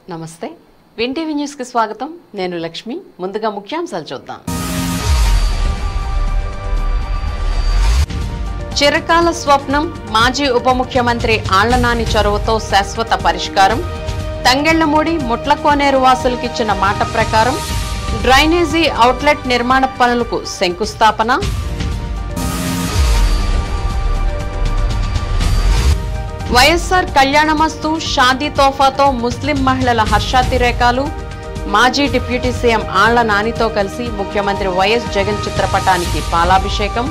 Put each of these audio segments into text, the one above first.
నమస్తే win TV news కి స్వాగతం నేను లక్ష్మి ముందుగా ముఖ్యాంశాలు చూద్దాం చిరకాల స్వప్నం మాజీ ఉప ముఖ్యమంత్రి ఆళ్ల నాని చొరవతో శాశ్వత పరిష్కారం తంగెళ్లమూడి ముట్లకోనేరు వాసులకు ఇచ్చిన మాట ప్రకారం డ్రైనేజీ అవుట్లెట్ నిర్మాణ పనులకు శంకుస్థాపన వైఎస్ఆర్ కళ్యాణమస్తు షాదీ తోఫాతో ముస్లిం మహిళల హర్షాతిరేకాలు మాజీ డిప్యూటీ సీఎం ఆళ్ల నానితో కలిసి ముఖ్యమంత్రి వైఎస్ జగన్ చిత్రపటానికి పాలాభిషేకం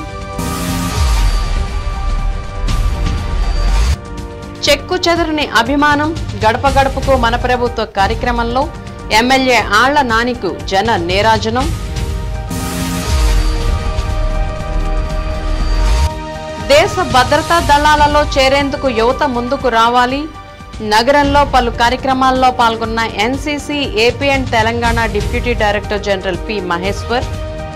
చెక్కు చెదరని అభిమానం గడప గడపకు మన ప్రభుత్వ కార్యక్రమంలో ఎమ్మెల్యే ఆళ్ల నానికు జన నీరాజనం దేశ భద్రతా దళాలలో చేరేందుకు యువత ముందుకు రావాలి నగరంలో పలు కార్యక్రమాల్లో పాల్గొన్న NCC AP and Telangana deputy director general P Maheshwar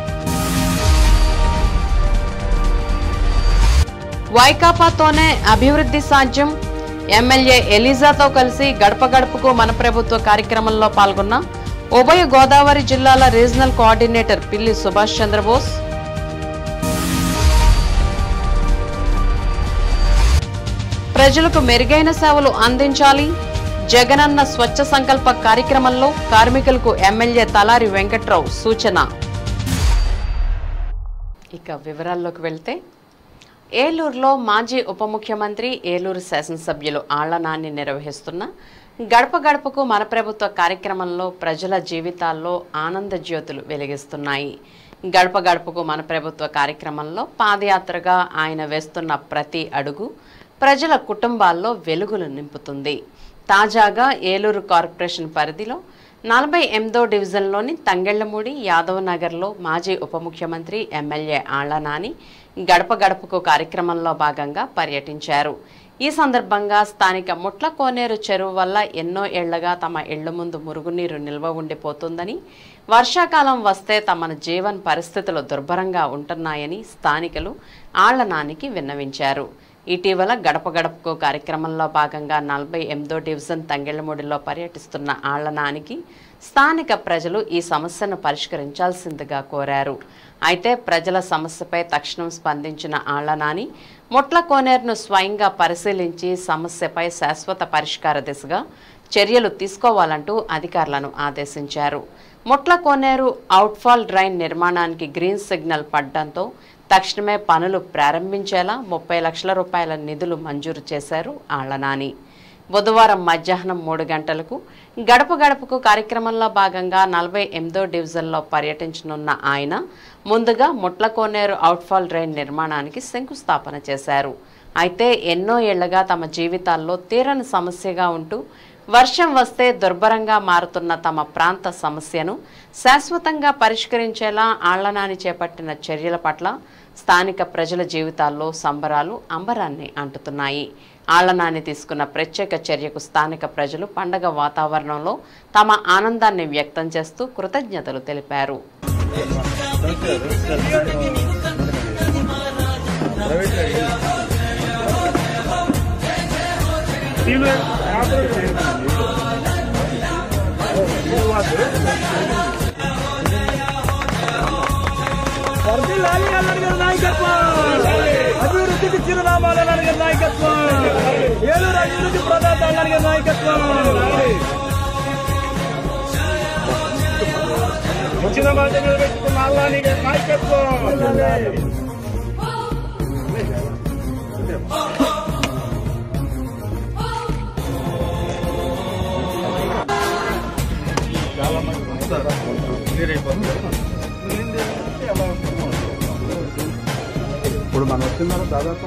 వైకాపాతోనే అభివృద్ధి సాధ్యం ఎమ్మెల్యే ఎలిజాతో కలిసి గడప గడపకు మన ప్రభుత్వ కార్యక్రమంలో పాల్గొన్న ఉభయ గోదావరి జిల్లాల రీజనల్ కోఆర్డినేటర్ పిల్లి సుభాష్ చంద్రబోస్ ప్రజలకు మెరుగైన సేవలు అందించాలి జగనన్న స్వచ్ఛ సంకల్ప కార్యక్రమంలో కార్మికులకు ఎమ్మెల్యే తలారి వెంకట్రావు సూచన ఇక వివరాల్లోకి వెళ్తే ఏలూరులో మాజీ ఉప ముఖ్యమంత్రి ఏలూరు శాసనసభ్యులు ఆళ్ల నాని నిర్వహిస్తున్న గడప గడపకు మన ప్రభుత్వ కార్యక్రమంలో ప్రజల జీవితాల్లో ఆనంద జ్యోతులు వెలిగిస్తున్నాయి గడప గడపకు మన ప్రభుత్వ కార్యక్రమంలో పాదయాత్రగా ఆయన వేస్తున్న ప్రతి అడుగు ప్రజల కుటుంబాల్లో వెలుగులు నింపుతుంది తాజాగా ఏలూరు కార్పొరేషన్ పరిధిలో 48వ డివిజన్లోని తంగెళ్లమూడి యాదవ్ నగర్లో మాజీ ఉప ముఖ్యమంత్రి ఎమ్మెల్యే ఆళ్ల నాని గడప గడపకు కార్యక్రమంలో భాగంగా పర్యటించారు ఈ సందర్భంగా స్థానిక ముట్లకోనేరు చెరువు వల్ల ఎన్నో ఏళ్లగా తమ ఇళ్ల ముందు మురుగునీరు నిల్వ ఉండిపోతుందని వర్షాకాలం వస్తే తమ జీవన పరిస్థితులు దుర్భరంగా ఉంటున్నాయని స్థానికులు ఆళ్ల నానికి విన్నవించారు ఇటీవల గడప గడపకు కార్యక్రమంలో భాగంగా 48వ డివిజన్ తంగెళ్లమూడిలో పర్యటిస్తున్న ఆళ్ల నానికి స్థానిక ప్రజలు ఈ సమస్యను పరిష్కరించాల్సిందిగా కోరారు అయితే ప్రజల సమస్యపై తక్షణం స్పందించిన ఆళ్ల నాని ముట్లకోనేరును స్వయంగా పరిశీలించి సమస్యపై శాశ్వత పరిష్కార దిశగా చర్యలు తీసుకోవాలంటూ అధికారులను ఆదేశించారు ముట్లకోనేరు అవుట్ఫాల్ డ్రైన్ నిర్మాణానికి గ్రీన్ సిగ్నల్ పడ్డంతో తక్షణమే పనులు ప్రారంభించేలా 30 లక్షల రూపాయల నిధులు మంజూరు చేశారు ఆళ్ల నాని బుధవారం మధ్యాహ్నం 3 గంటలకు గడప గడపకు కార్యక్రమంలో భాగంగా 48వ డివిజన్లో పర్యటించనున్న ఆయన ముందుగా ముట్లకోనేరు అవుట్ఫాల్ డ్రైన్ నిర్మాణానికి శంకుస్థాపన చేశారు అయితే ఎన్నో ఏళ్లుగా తమ జీవితాల్లో తీరని సమస్యగా ఉంటూ వర్షం వస్తే దుర్భరంగా మారుతున్న తమ ప్రాంత సమస్యను శాశ్వతంగా పరిష్కరించేలా ఆళ్ల నాని చేపట్టిన చర్యల పట్ల స్థానిక ప్రజల జీవితాల్లో సంబరాలు అంబరాన్ని అంటుతున్నాయి ఆళ్ల నాని తీసుకున్న ప్రత్యేక చర్యకు స్థానిక ప్రజలు పండగ వాతావరణంలో తమ ఆనందాన్ని వ్యక్తం చేస్తూ కృతజ్ఞతలు తెలిపారు అభివృద్ధికి చిరునామాల నాయకత్వం ఏలూరు అభివృద్ధి ప్రదాత నాయకత్వం వచ్చిన మాట నిలబెట్టుకున్న అల్లాని నాయకత్వం చాలా ఇప్పుడు మనం వచ్చిన దాదాపు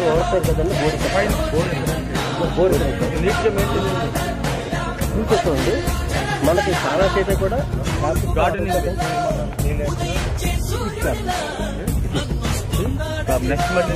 వాడతారు కదండి బోర్ నీట్గా మెయింటైన్ ఇంకొకటి మనకి చాలా చేత కూడా నెక్స్ట్ మళ్ళీ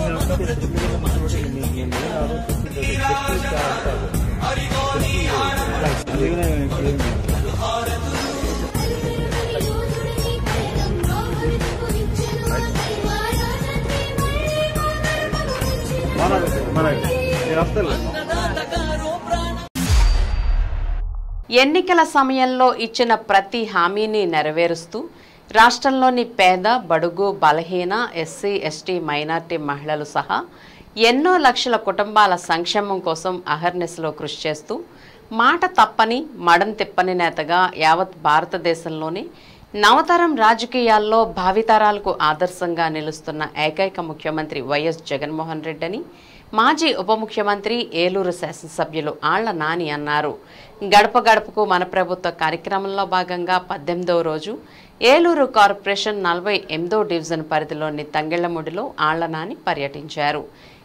ఎన్నికల సమయంలో ఇచ్చిన ప్రతి హామీని నెరవేరుస్తూ రాష్ట్రంలోని పేద బడుగు బలహీన ఎస్సీ ఎస్టీ మైనార్టీ మహిళలు సహా ఎన్నో లక్షల కుటుంబాల సంక్షేమం కోసం అహర్నిశలో కృషి చేస్తూ మాట తప్పని మడం తిప్పని నేతగా యావత్ భారతదేశంలోని నవతరం రాజకీయాల్లో భావితరాలకు ఆదర్శంగా నిలుస్తున్న ఏకైక ముఖ్యమంత్రి వైఎస్ జగన్మోహన్ రెడ్డి అని మాజీ ఉప ముఖ్యమంత్రి ఏలూరు శాసనసభ్యులు ఆళ్ల నాని అన్నారు. గడప గడపకు మన ప్రభుత్వ కార్యక్రమంలో భాగంగా 18వ రోజు ఏలూరు కార్పొరేషన్ 48వ డివిజన్ పరిధిలోని తంగెళ్లముడిలో ఆళ్ల నాని పర్యటించారు.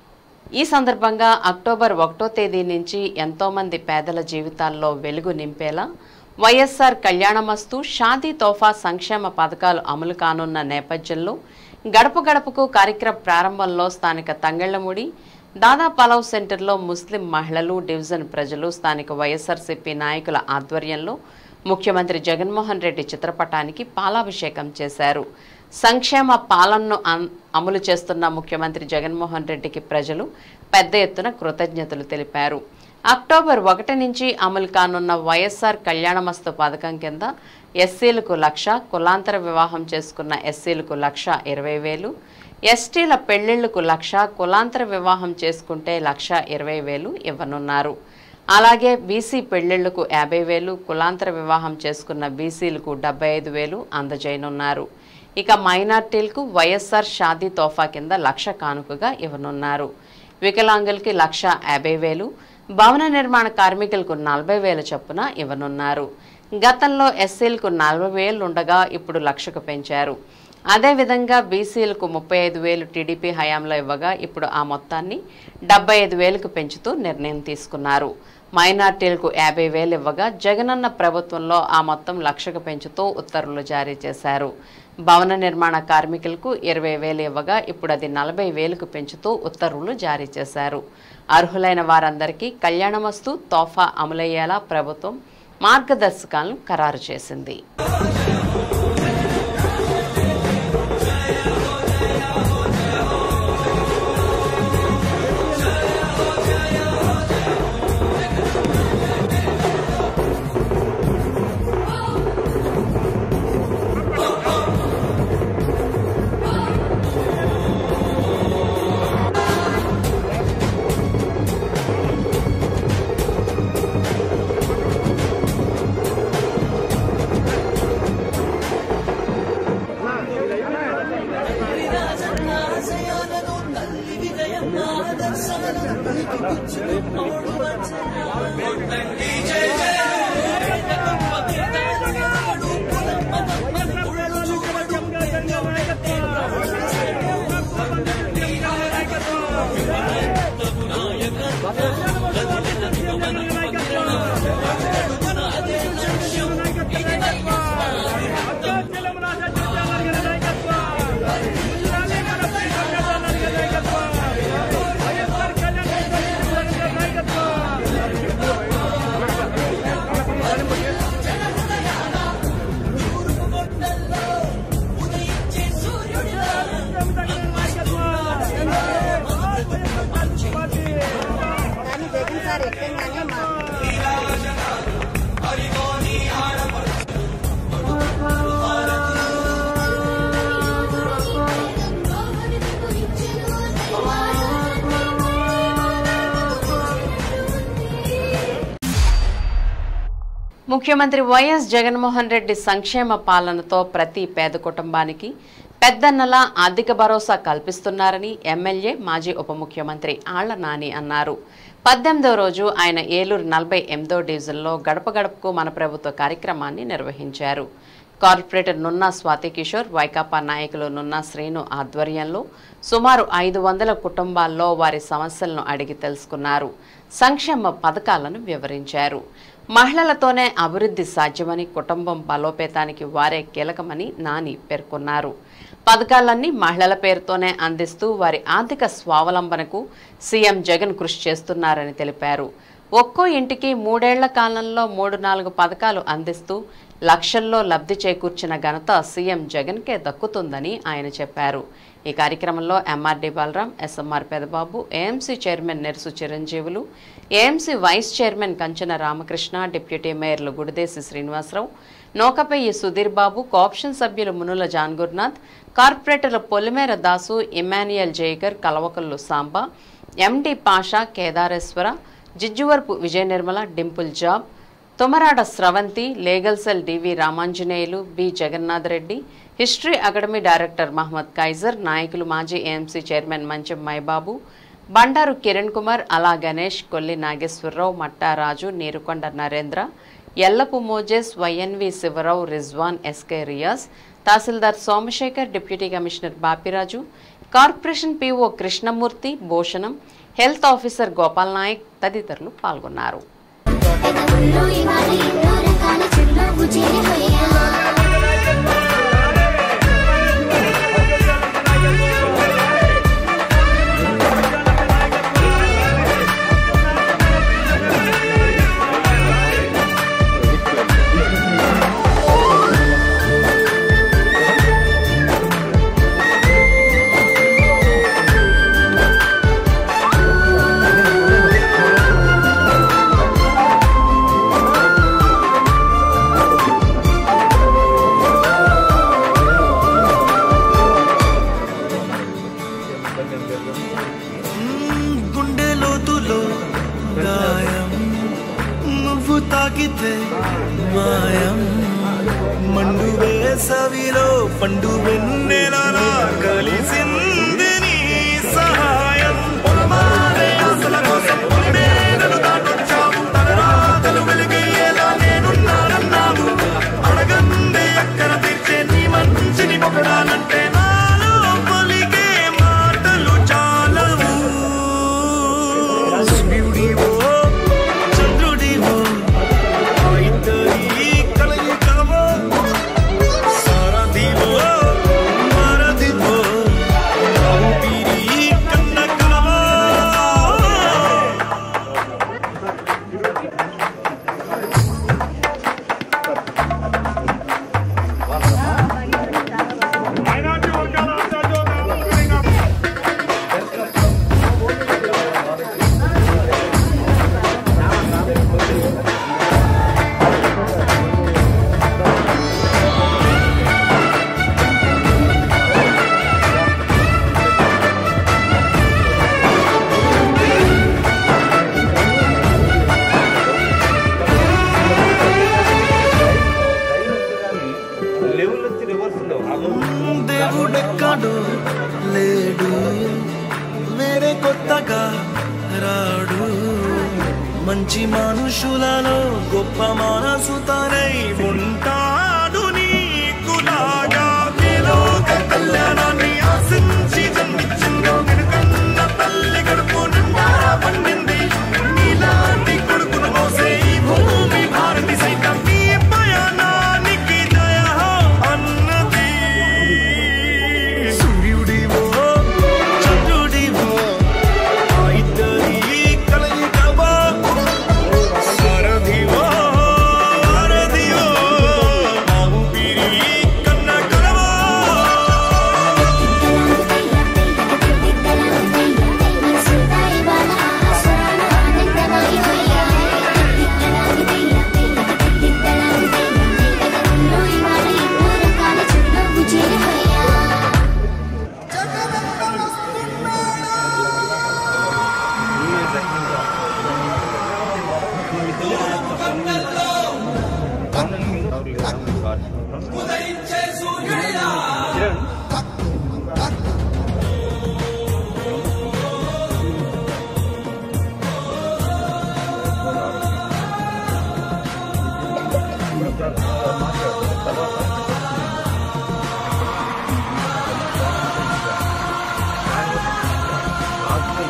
ఈ సందర్భంగా అక్టోబర్ 1వ తేదీ నుంచి ఎంతోమంది పేదల జీవితాల్లో వెలుగు నింపేలా వైఎస్ఆర్ కళ్యాణమస్తు షాదీ తోఫా సంక్షేమ పథకాలు అమలు కానున్న నేపథ్యంలో గడప గడపకు కార్యక్రమ ప్రారంభంలో స్థానిక తంగెళ్లముడి దాదా పలావ్ సెంటర్లో ముస్లిం మహిళలు డివిజన్ ప్రజలు స్థానిక వైఎస్ఆర్సీపీ నాయకుల ఆధ్వర్యంలో ముఖ్యమంత్రి జగన్మోహన్ రెడ్డి చిత్రపటానికి పాలాభిషేకం చేశారు. సంక్షేమ పాలనను అమలు చేస్తున్న ముఖ్యమంత్రి జగన్మోహన్ రెడ్డికి ప్రజలు పెద్ద ఎత్తున కృతజ్ఞతలు తెలిపారు. అక్టోబర్ 1 నుంచి అమలు కానున్న వైఎస్ఆర్ కళ్యాణమస్తు పథకం కింద ఎస్సీలకు 1,00,000, కులాంతర వివాహం చేసుకున్న ఎస్సీలకు 1,20,000, ఎస్టీల పెళ్లిళ్లకు 1,00,000, కులాంతర వివాహం చేసుకుంటే 1,20,000 ఇవ్వనున్నారు. అలాగే బీసీ పెళ్లిళ్లకు 50,000, కులాంతర వివాహం చేసుకున్న బీసీలకు 75,000 అందజేయనున్నారు. ఇక మైనార్టీలకు వైఎస్ఆర్ షాదీ తోఫా కింద 1,00,000 కానుకగా ఇవ్వనున్నారు. వికలాంగులకి 1,50,000, భవన నిర్మాణ కార్మికులకు 40,000 చొప్పున ఇవ్వనున్నారు. గతంలో ఎస్సీలకు 40,000 ఉండగా ఇప్పుడు 1,00,000కు పెంచారు. అదేవిధంగా బీసీలకు 35,000 టీడీపీ హయాంలో ఇవ్వగా ఇప్పుడు ఆ మొత్తాన్ని 75,000కు పెంచుతూ నిర్ణయం తీసుకున్నారు. మైనార్టీలకు 50,000 ఇవ్వగా జగనన్న ప్రభుత్వంలో ఆ మొత్తం 1,00,000కు పెంచుతూ ఉత్తర్వులు జారీ చేశారు. భవన నిర్మాణ కార్మికులకు 20,000 ఇవ్వగా ఇప్పుడు అది 40,000కు పెంచుతూ ఉత్తర్వులు జారీ చేశారు. అర్హులైన వారందరికీ కళ్యాణమస్తు తోఫా అమలయ్యేలా ప్రభుత్వం మార్గదర్శకాలను ఖరారు చేసింది. ముఖ్యమంత్రి వైఎస్ జగన్మోహన్ రెడ్డి సంక్షేమ పాలనతో ప్రతి పేద కుటుంబానికి పెద్దన్నలా ఆర్థిక భరోసా కల్పిస్తున్నారని ఎమ్మెల్యే మాజీ ఉప ముఖ్యమంత్రి ఆళ్ల నాని అన్నారు. 18వ రోజు ఆయన ఏలూరు 48వ డివిజన్లో గడప గడపకు మన ప్రభుత్వ కార్యక్రమాన్ని నిర్వహించారు. కార్పొరేటర్ నున్నా స్వాతి కిషోర్, వైకాపా నాయకులు నున్నా శ్రీను ఆధ్వర్యంలో సుమారు 500 కుటుంబాల్లో వారి సమస్యలను అడిగి తెలుసుకున్నారు. సంక్షేమ పథకాలను వివరించారు. మహిళలతోనే అభివృద్ధి సాధ్యమని, కుటుంబం బలోపేతానికి వారే కీలకమని నాని పేర్కొన్నారు. పథకాలన్నీ మహిళల పేరుతోనే అందిస్తూ వారి ఆర్థిక స్వావలంబనకు సీఎం జగన్ కృషి చేస్తున్నారని తెలిపారు. ఒక్కో ఇంటికి 3 ఏళ్ల కాలంలో 3-4 పథకాలు అందిస్తూ లక్షల్లో లబ్ధి చేకూర్చిన ఘనత సీఎం జగన్కే దక్కుతుందని ఆయన చెప్పారు. ఈ కార్యక్రమంలో MRD Balaram, SMR Pedababu, AMC chairman Nersu Chiranjeevulu, AMC vice chairman Kanchana Ramakrishna, deputy మేయర్లు గుడిదేశి శ్రీనివాసరావు, నోకపయ్యి సుధీర్ బాబు, కోఆప్షన్ సభ్యులు మునుల జాన్ గురునాథ్, కార్పొరేటర్ల Polimera Dasu, Emmanuel Jaigar, Kalavakallu Samba, MD Pasha, Kedareswara, Jijjuvarpu Vijaya Nirmala, Dimple Job, Tomarada Sravanthi, legal cell DV Ramanjaneyulu, B Jagannath Reddy, history academy director Mohammed Kaiser, నాయకులు మాజీ ఏఎంసీ చైర్మన్ మంచం Mai Babu, Bandaru Kiran Kumar, Ala Ganesh, Kolli Nageswararao, Mattaraju, Neerukonda Narendra, Ellapu Moses, YNV Sivarao, Rizwan, SK Riyaz, tahsildar Somasekhar, deputy commissioner Bapiraju, corporation PO Krishnamurthy, Bhushanam, health officer Gopal Naik తదితరులు పాల్గొన్నారు. సవిలో పండు వెన్నెలలా కలిసింది నీ సహాయం పొలమారే ఆశల కోసం పొలిమేరలు దాటొచ్చావు తలరాతలు వెలుగయ్యేలా నేనున్నానన్నావు అడగందే అక్కర తీర్చే నీ మంచిని పొగడాలంటే నాలో పలికే మాటలు చాలవు సూర్యుడివో చంద్రుడివో ఇద్దరి కలయికవో దేవుడెక్కడు లేడు వేరే కొత్తగా రాడు మంచి మనుషులలో గొప్ప మనసు తనై ఉంటాడు నీకులాగా లోక కళ్యాణాన్ని ఆశించి జన్మించిందో వెనుకన్న తల్లి గడుపు నిండా పండింది నీలాంటి కొడుకును మోసే ఈ భూమి భారతి సైతం నీ పయనానికి దయ అన్నది సూర్యుడివో చంద్రుడివో ఇద్దరి కలయికవో సారథివో వారధివో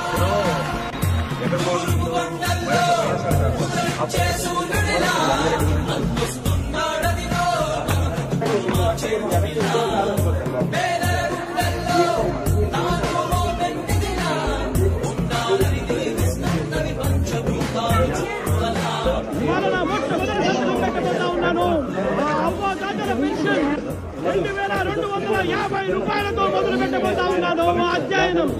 రూపాయలతో మొదలు పెట్టబోతా ఉన్నాను అధ్యయనం.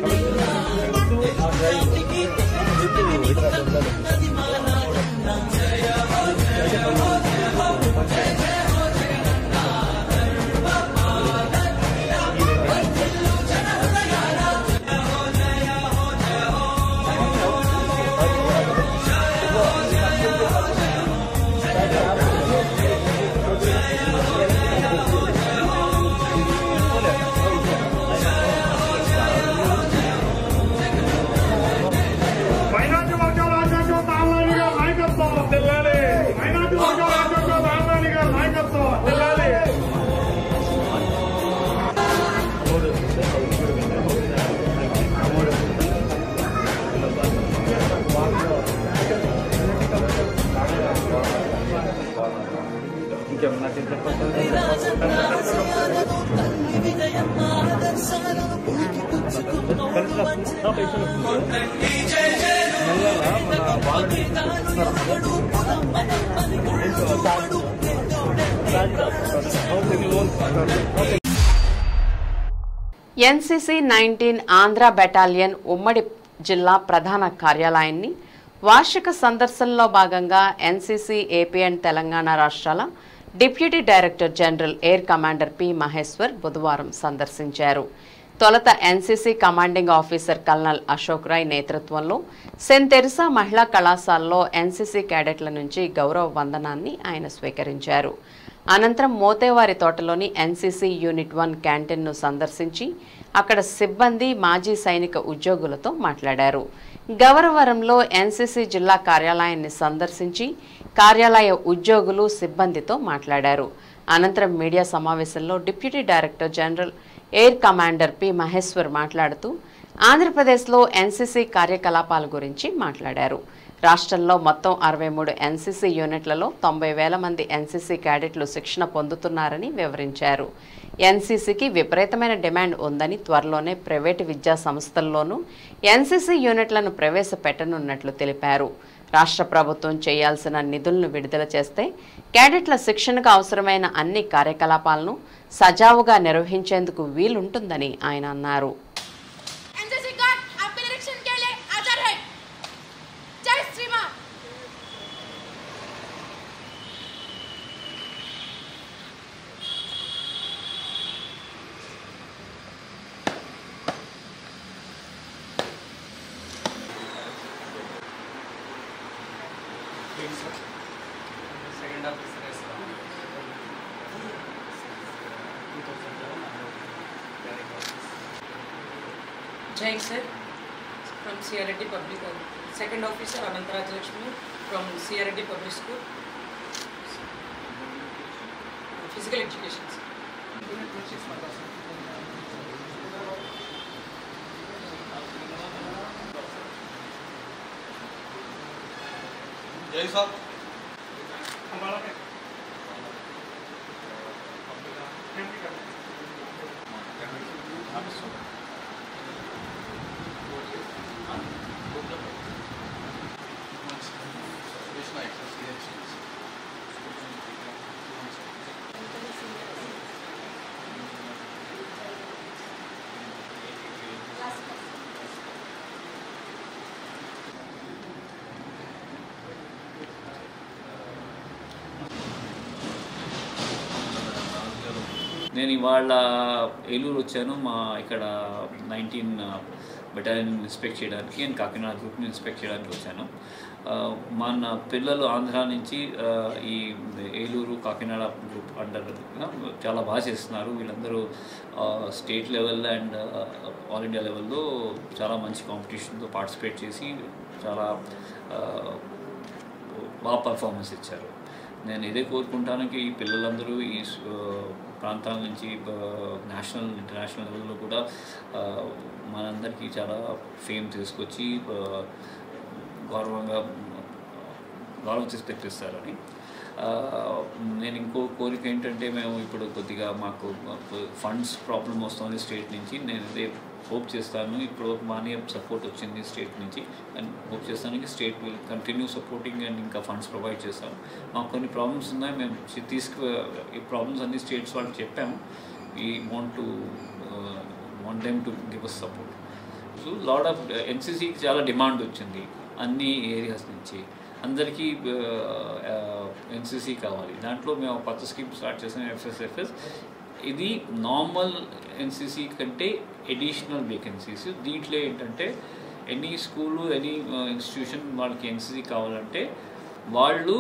ఎన్సీసీ 19 ఆంధ్ర బెటాలియన్ ఉమ్మడి జిల్లా ప్రధాన కార్యాలయాన్ని వార్షిక సందర్శనలో భాగంగా ఎన్సీసీ ఏపీ అండ్ తెలంగాణ రాష్ట్రాల deputy director general air commander P Maheshwar బుధవారం సందర్శించారు. తొలుత NCC commanding officer colonel Ashok Roy నేతృత్వంలో సెయింట్ తెరిసా మహిళా కళాశాలలో ఎన్సీసీ క్యాడెట్ల నుంచి గౌరవ వందనాన్ని ఆయన స్వీకరించారు. అనంతరం మోతేవారి తోటలోని ఎన్సీసీ యూనిట్ 1 క్యాంటీన్ను సందర్శించి అక్కడ సిబ్బంది మాజీ సైనిక ఉద్యోగులతో మాట్లాడారు. గౌరవరంలో ఎన్సీసీ జిల్లా కార్యాలయాన్ని సందర్శించి కార్యాలయ ఉద్యోగులు సిబ్బందితో మాట్లాడారు. అనంతరం మీడియా సమావేశంలో deputy director general air commander P Maheshwar మాట్లాడుతూ ఆంధ్రప్రదేశ్లో ఎన్సీసీ కార్యకలాపాల గురించి మాట్లాడారు. రాష్ట్రంలో మొత్తం 63 ఎన్సీసీ యూనిట్లలో 90,000 మంది ఎన్సీసీ క్యాడెట్లు శిక్షణ పొందుతున్నారని వివరించారు. ఎన్సీసీకి విపరీతమైన డిమాండ్ ఉందని త్వరలోనే ప్రైవేటు విద్యా సంస్థల్లోనూ ఎన్సీసీ యూనిట్లను ప్రవేశపెట్టనున్నట్లు తెలిపారు. రాష్ట్ర ప్రభుత్వం చేయాల్సిన నిధులను విడుదల చేస్తే క్యాడెట్ల శిక్షణకు అవసరమైన అన్ని కార్యకలాపాలను సజావుగా నిర్వహించేందుకు వీలుంటుందని ఆయన అన్నారు. Jai sir from CRD Public, second officer Anantaraj Lakshmi from CRD Public School, physical education. Jai sir. నేను ఇవాళ ఏలూరు వచ్చాను. మా ఇక్కడ 19 బెటాలియన్ ఇన్స్పెక్ట్ చేయడానికి అండ్ కాకినాడ గ్రూప్ని ఇన్స్పెక్ట్ చేయడానికి వచ్చాను. మన పిల్లలు ఆంధ్ర నుంచి ఈ ఏలూరు కాకినాడ గ్రూప్ అండర్ చాలా బాగా చేస్తున్నారు. వీళ్ళందరూ state level and all India లెవెల్లో చాలా మంచి కాంపిటీషన్తో పార్టిసిపేట్ చేసి చాలా బాగా పర్ఫార్మెన్స్ ఇచ్చారు. నేను ఇదే కోరుకుంటాను ఈ పిల్లలందరూ ఈ ప్రాంతాల నుంచి నేషనల్ ఇంటర్నేషనల్ లెవెల్లో కూడా మనందరికీ చాలా ఫేమ్ తీసుకొచ్చి గౌరవం తెప్పిస్తారని. నేను ఇంకో కోరిక ఏంటంటే మేము ఇప్పుడు కొద్దిగా మాకు ఫండ్స్ ప్రాబ్లం వస్తుంది స్టేట్ నుంచి. నేను ఇదే హోప్ చేస్తాను, ఇప్పుడు మానీ సపోర్ట్ వచ్చింది స్టేట్ నుంచి అండ్ హోప్ చేస్తాను state will continue supporting and ఇంకా ఫండ్స్ ప్రొవైడ్ చేస్తాం. మాకు కొన్ని ప్రాబ్లమ్స్ ఉన్నాయి, మేము ఈ ప్రాబ్లమ్స్ అన్ని స్టేట్స్ వాళ్ళకి చెప్పాము. We want them to give us support. So lot of ఎన్సీసీకి చాలా డిమాండ్ వచ్చింది అన్ని ఏరియాస్ నుంచి. అందరికీ ఎన్సీసీ కావాలి. దాంట్లో మేము కొత్త స్కీమ్ స్టార్ట్ చేసాం FSFS. ఇది నార్మల్ ఎన్సీసీ కంటే ఎడిషనల్ వేకెన్సీస్. దీంట్లో ఏంటంటే ఎనీ స్కూలు ఎనీ ఇన్స్టిట్యూషన్ వాళ్ళకి ఎన్సీసీ కావాలంటే వాళ్ళు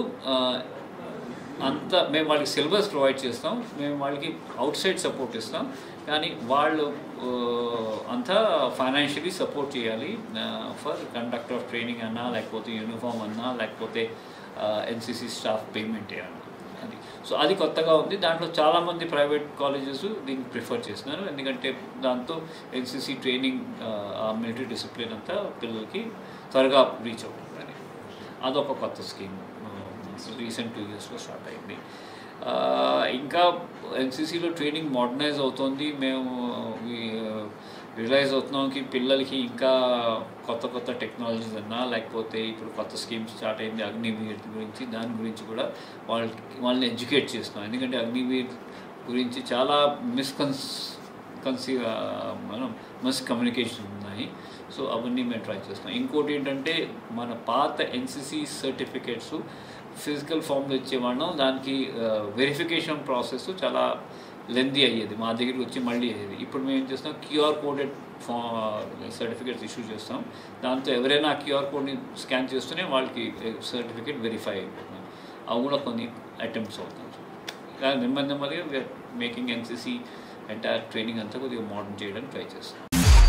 మేము వాళ్ళకి సిలబస్ ప్రొవైడ్ చేస్తాం, మేము వాళ్ళకి అవుట్ సైడ్ సపోర్ట్ ఇస్తాం, కానీ వాళ్ళు అంతా ఫైనాన్షియలీ సపోర్ట్ చేయాలి ఫర్ కండక్ట్ ఆఫ్ ట్రైనింగ్ అన్నా, లేకపోతే యూనిఫామ్ అన్నా, లేకపోతే ఎన్సీసీ స్టాఫ్ పేమెంట్ చేయాలి. అది సో అది కొత్తగా ఉంది. దాంట్లో చాలామంది ప్రైవేట్ కాలేజెస్ దీన్ని ప్రిఫర్ చేస్తున్నారు, ఎందుకంటే దాంతో ఎన్సీసీ ట్రైనింగ్ మిలిటరీ డిసిప్లిన్ అంతా పిల్లలకి త్వరగా రీచ్ అవుతుంది. అదొక కొత్త స్కీమ్ రీసెంట్ 2 yearsలో స్టార్ట్ అయింది. ఇంకా ఎన్సీసీలో ట్రైనింగ్ మోడర్నైజ్ అవుతుంది. మేము రియలైజ్ అవుతున్నాం పిల్లలకి ఇంకా కొత్త టెక్నాలజీస్ అన్నా, లేకపోతే ఇప్పుడు కొత్త స్కీమ్స్ స్టార్ట్ అయింది అగ్నివీర్ గురించి, దాని గురించి కూడా వాళ్ళని ఎడ్యుకేట్ చేస్తున్నాం. ఎందుకంటే అగ్నివీర్ గురించి చాలా మిస్కమ్యూనికేషన్ ఉన్నాయి. సో అవన్నీ మేము ట్రై చేస్తాం. ఇంకోటి ఏంటంటే మన పాత ఎన్సీసీ సర్టిఫికేట్స్ ఫిజికల్ ఫామ్లో ఇచ్చేవాళ్ళం, దానికి వెరిఫికేషన్ ప్రాసెస్ చాలా లెందీ అయ్యేది, మా దగ్గరికి వచ్చి మళ్ళీ అయ్యేది. ఇప్పుడు మేము ఏం చేస్తాం, QR కోడెడ్ సర్టిఫికేట్స్ ఇష్యూ చేస్తాం. దాంతో ఎవరైనా QR కోడ్ని స్కాన్ చేస్తూనే వాళ్ళకి సర్టిఫికేట్ వెరిఫై అయిపోతుంది. అవి కూడా కొన్ని అటెంప్ట్స్ అవుతాయి. నెమ్మదిగా we're making NCC entire training అంతా కొద్దిగా మోడర్న్ చేయడానికి ట్రై చేస్తాం.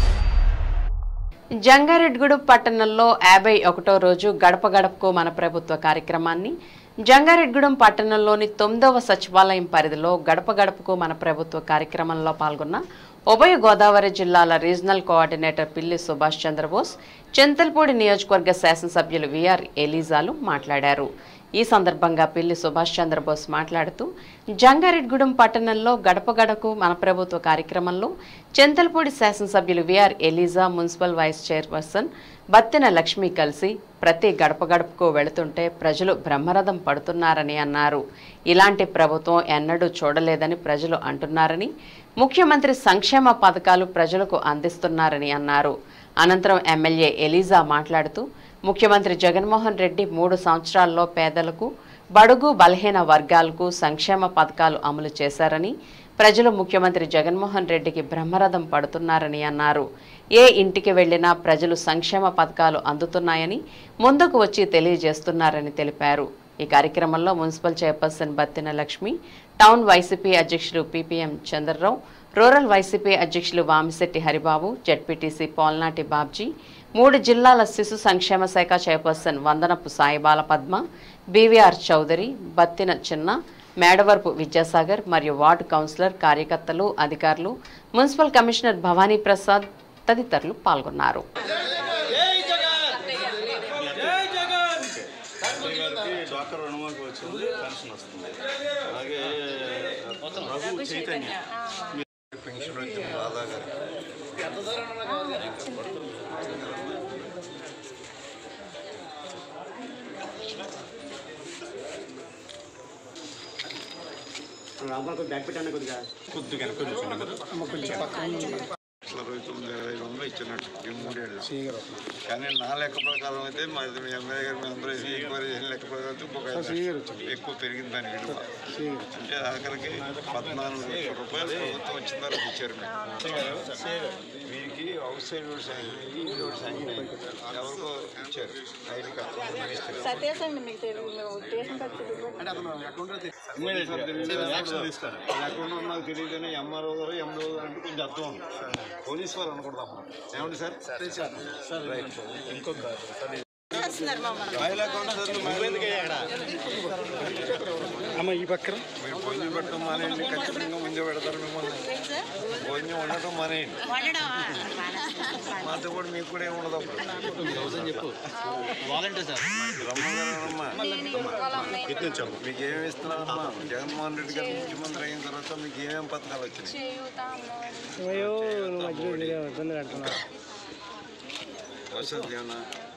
జంగారెడ్డిగూడెం పట్టణంలో 51వ రోజు గడప గడపకు మన ప్రభుత్వ కార్యక్రమాన్ని జంగారెడ్డిగూడెం పట్టణంలోని 9వ సచివాలయం పరిధిలో గడప గడపకు మన ప్రభుత్వ కార్యక్రమంలో పాల్గొన్న ఉభయ గోదావరి జిల్లాల రీజనల్ కోఆర్డినేటర్ పిల్లి సుభాష్ చంద్రబోస్, చింతల్పూడి నియోజకవర్గ శాసనసభ్యులు విఆర్ ఎలీజాలు మాట్లాడారు. ఈ సందర్భంగా పిల్లి సుభాష్ చంద్రబోస్ మాట్లాడుతూ జంగారెడ్డిగూడెం పట్టణంలో గడప గడపకు మన ప్రభుత్వ కార్యక్రమంలో చింతల్పూడి శాసనసభ్యులు VR Eliza, municipal vice chairperson Battina Lakshmi కలిసి ప్రతి గడప గడపకు వెళుతుంటే ప్రజలు బ్రహ్మరథం పడుతున్నారని అన్నారు. ఇలాంటి ప్రభుత్వం ఎన్నడూ చూడలేదని ప్రజలు అంటున్నారని, ముఖ్యమంత్రి సంక్షేమ పథకాలు ప్రజలకు అందిస్తున్నారని అన్నారు. అనంతరం ఎమ్మెల్యే ఎలీజా మాట్లాడుతూ ముఖ్యమంత్రి జగన్మోహన్ రెడ్డి 3 సంవత్సరాల్లో పేదలకు, బడుగు బలహీన వర్గాలకు సంక్షేమ పథకాలు అమలు చేశారని, ప్రజలు ముఖ్యమంత్రి జగన్మోహన్ రెడ్డికి బ్రహ్మరథం పడుతున్నారని అన్నారు. ఏ ఇంటికి వెళ్లినా ప్రజలు సంక్షేమ పథకాలు అందుతున్నాయని ముందుకు వచ్చి తెలియజేస్తున్నారని తెలిపారు. ఈ కార్యక్రమంలో municipal chairperson Battina Lakshmi, town YCP అధ్యక్షులు పిపిఎం చంద్రరావు, రూరల్ వైసీపీ అధ్యక్షులు వామిశెట్టి హరిబాబు, జెడ్పీటీసీ పోల్నాటి బాబ్జీ, 3 జిల్లాల శిశు సంక్షేమ శాఖ చైర్పర్సన్ వందనపు సాయిబాల పద్మ, బీవీఆర్ చౌదరి, బత్తిన చిన్న, మేడవరపు విద్యాసాగర్ మరియు వార్డు కౌన్సిలర్, కార్యకర్తలు, అధికారులు, మున్సిపల్ కమిషనర్ భవానీ ప్రసాద్ తదితరులు పాల్గొన్నారు. బ్యాక్ పెట్టండి కొద్దిగా ఇచ్చినట్టు ఈ 3 ఏళ్ళు. కానీ నా లెక్క ప్రకారం అయితే మరి మీ ఎమ్మెల్యే గారు అందరూ ఎంక్వైరీ చేసిన లెక్క ప్రకారం ఇంకొక ఎక్కువ పెరిగింది దాని విలువ. అంటే ఆఖరికి 14 లక్షల రూపాయలు ప్రభుత్వం వచ్చిన తర్వాత ఇచ్చారు. మీకు అవుట్ సైడ్ రోడ్ శాంక్షన్ ఎవరికో ఇచ్చారు. ఐడి కార్డు ఎక్కడ నాకు తెలియదని ఎంఆర్ఓ గారు ఎంఓ గారు అంటే కొంచెం అర్థం ఉంది. పోలీసు వారు అనకూడదు. ఏమండి సార్? రైట్. ఇంకొక మహిళా కౌన్సిలర్లు అమ్మ ఈ పక్కన మీరు భోజనం పెట్టడం మానేయండి, ఖచ్చితంగా ముందే పెడతారు మిమ్మల్ని. భోజనం ఉండటం మానేయండి. మాతో కూడా మీకు కూడా ఏముండదు అప్పుడు. చెప్పు వాలంటీర్ సార్ రమ్మగారమ్మా మీకు ఏమి ఇస్తున్నారమ్మా? జగన్మోహన్ రెడ్డి గారు ముఖ్యమంత్రి అయిన తర్వాత మీకు ఏమేమి పథకాలు వచ్చినాయి? అయ్యో నువ్వు మధ్యలో ఇబ్బంది పెడుతున్నావు. వసతి ఏమన్నా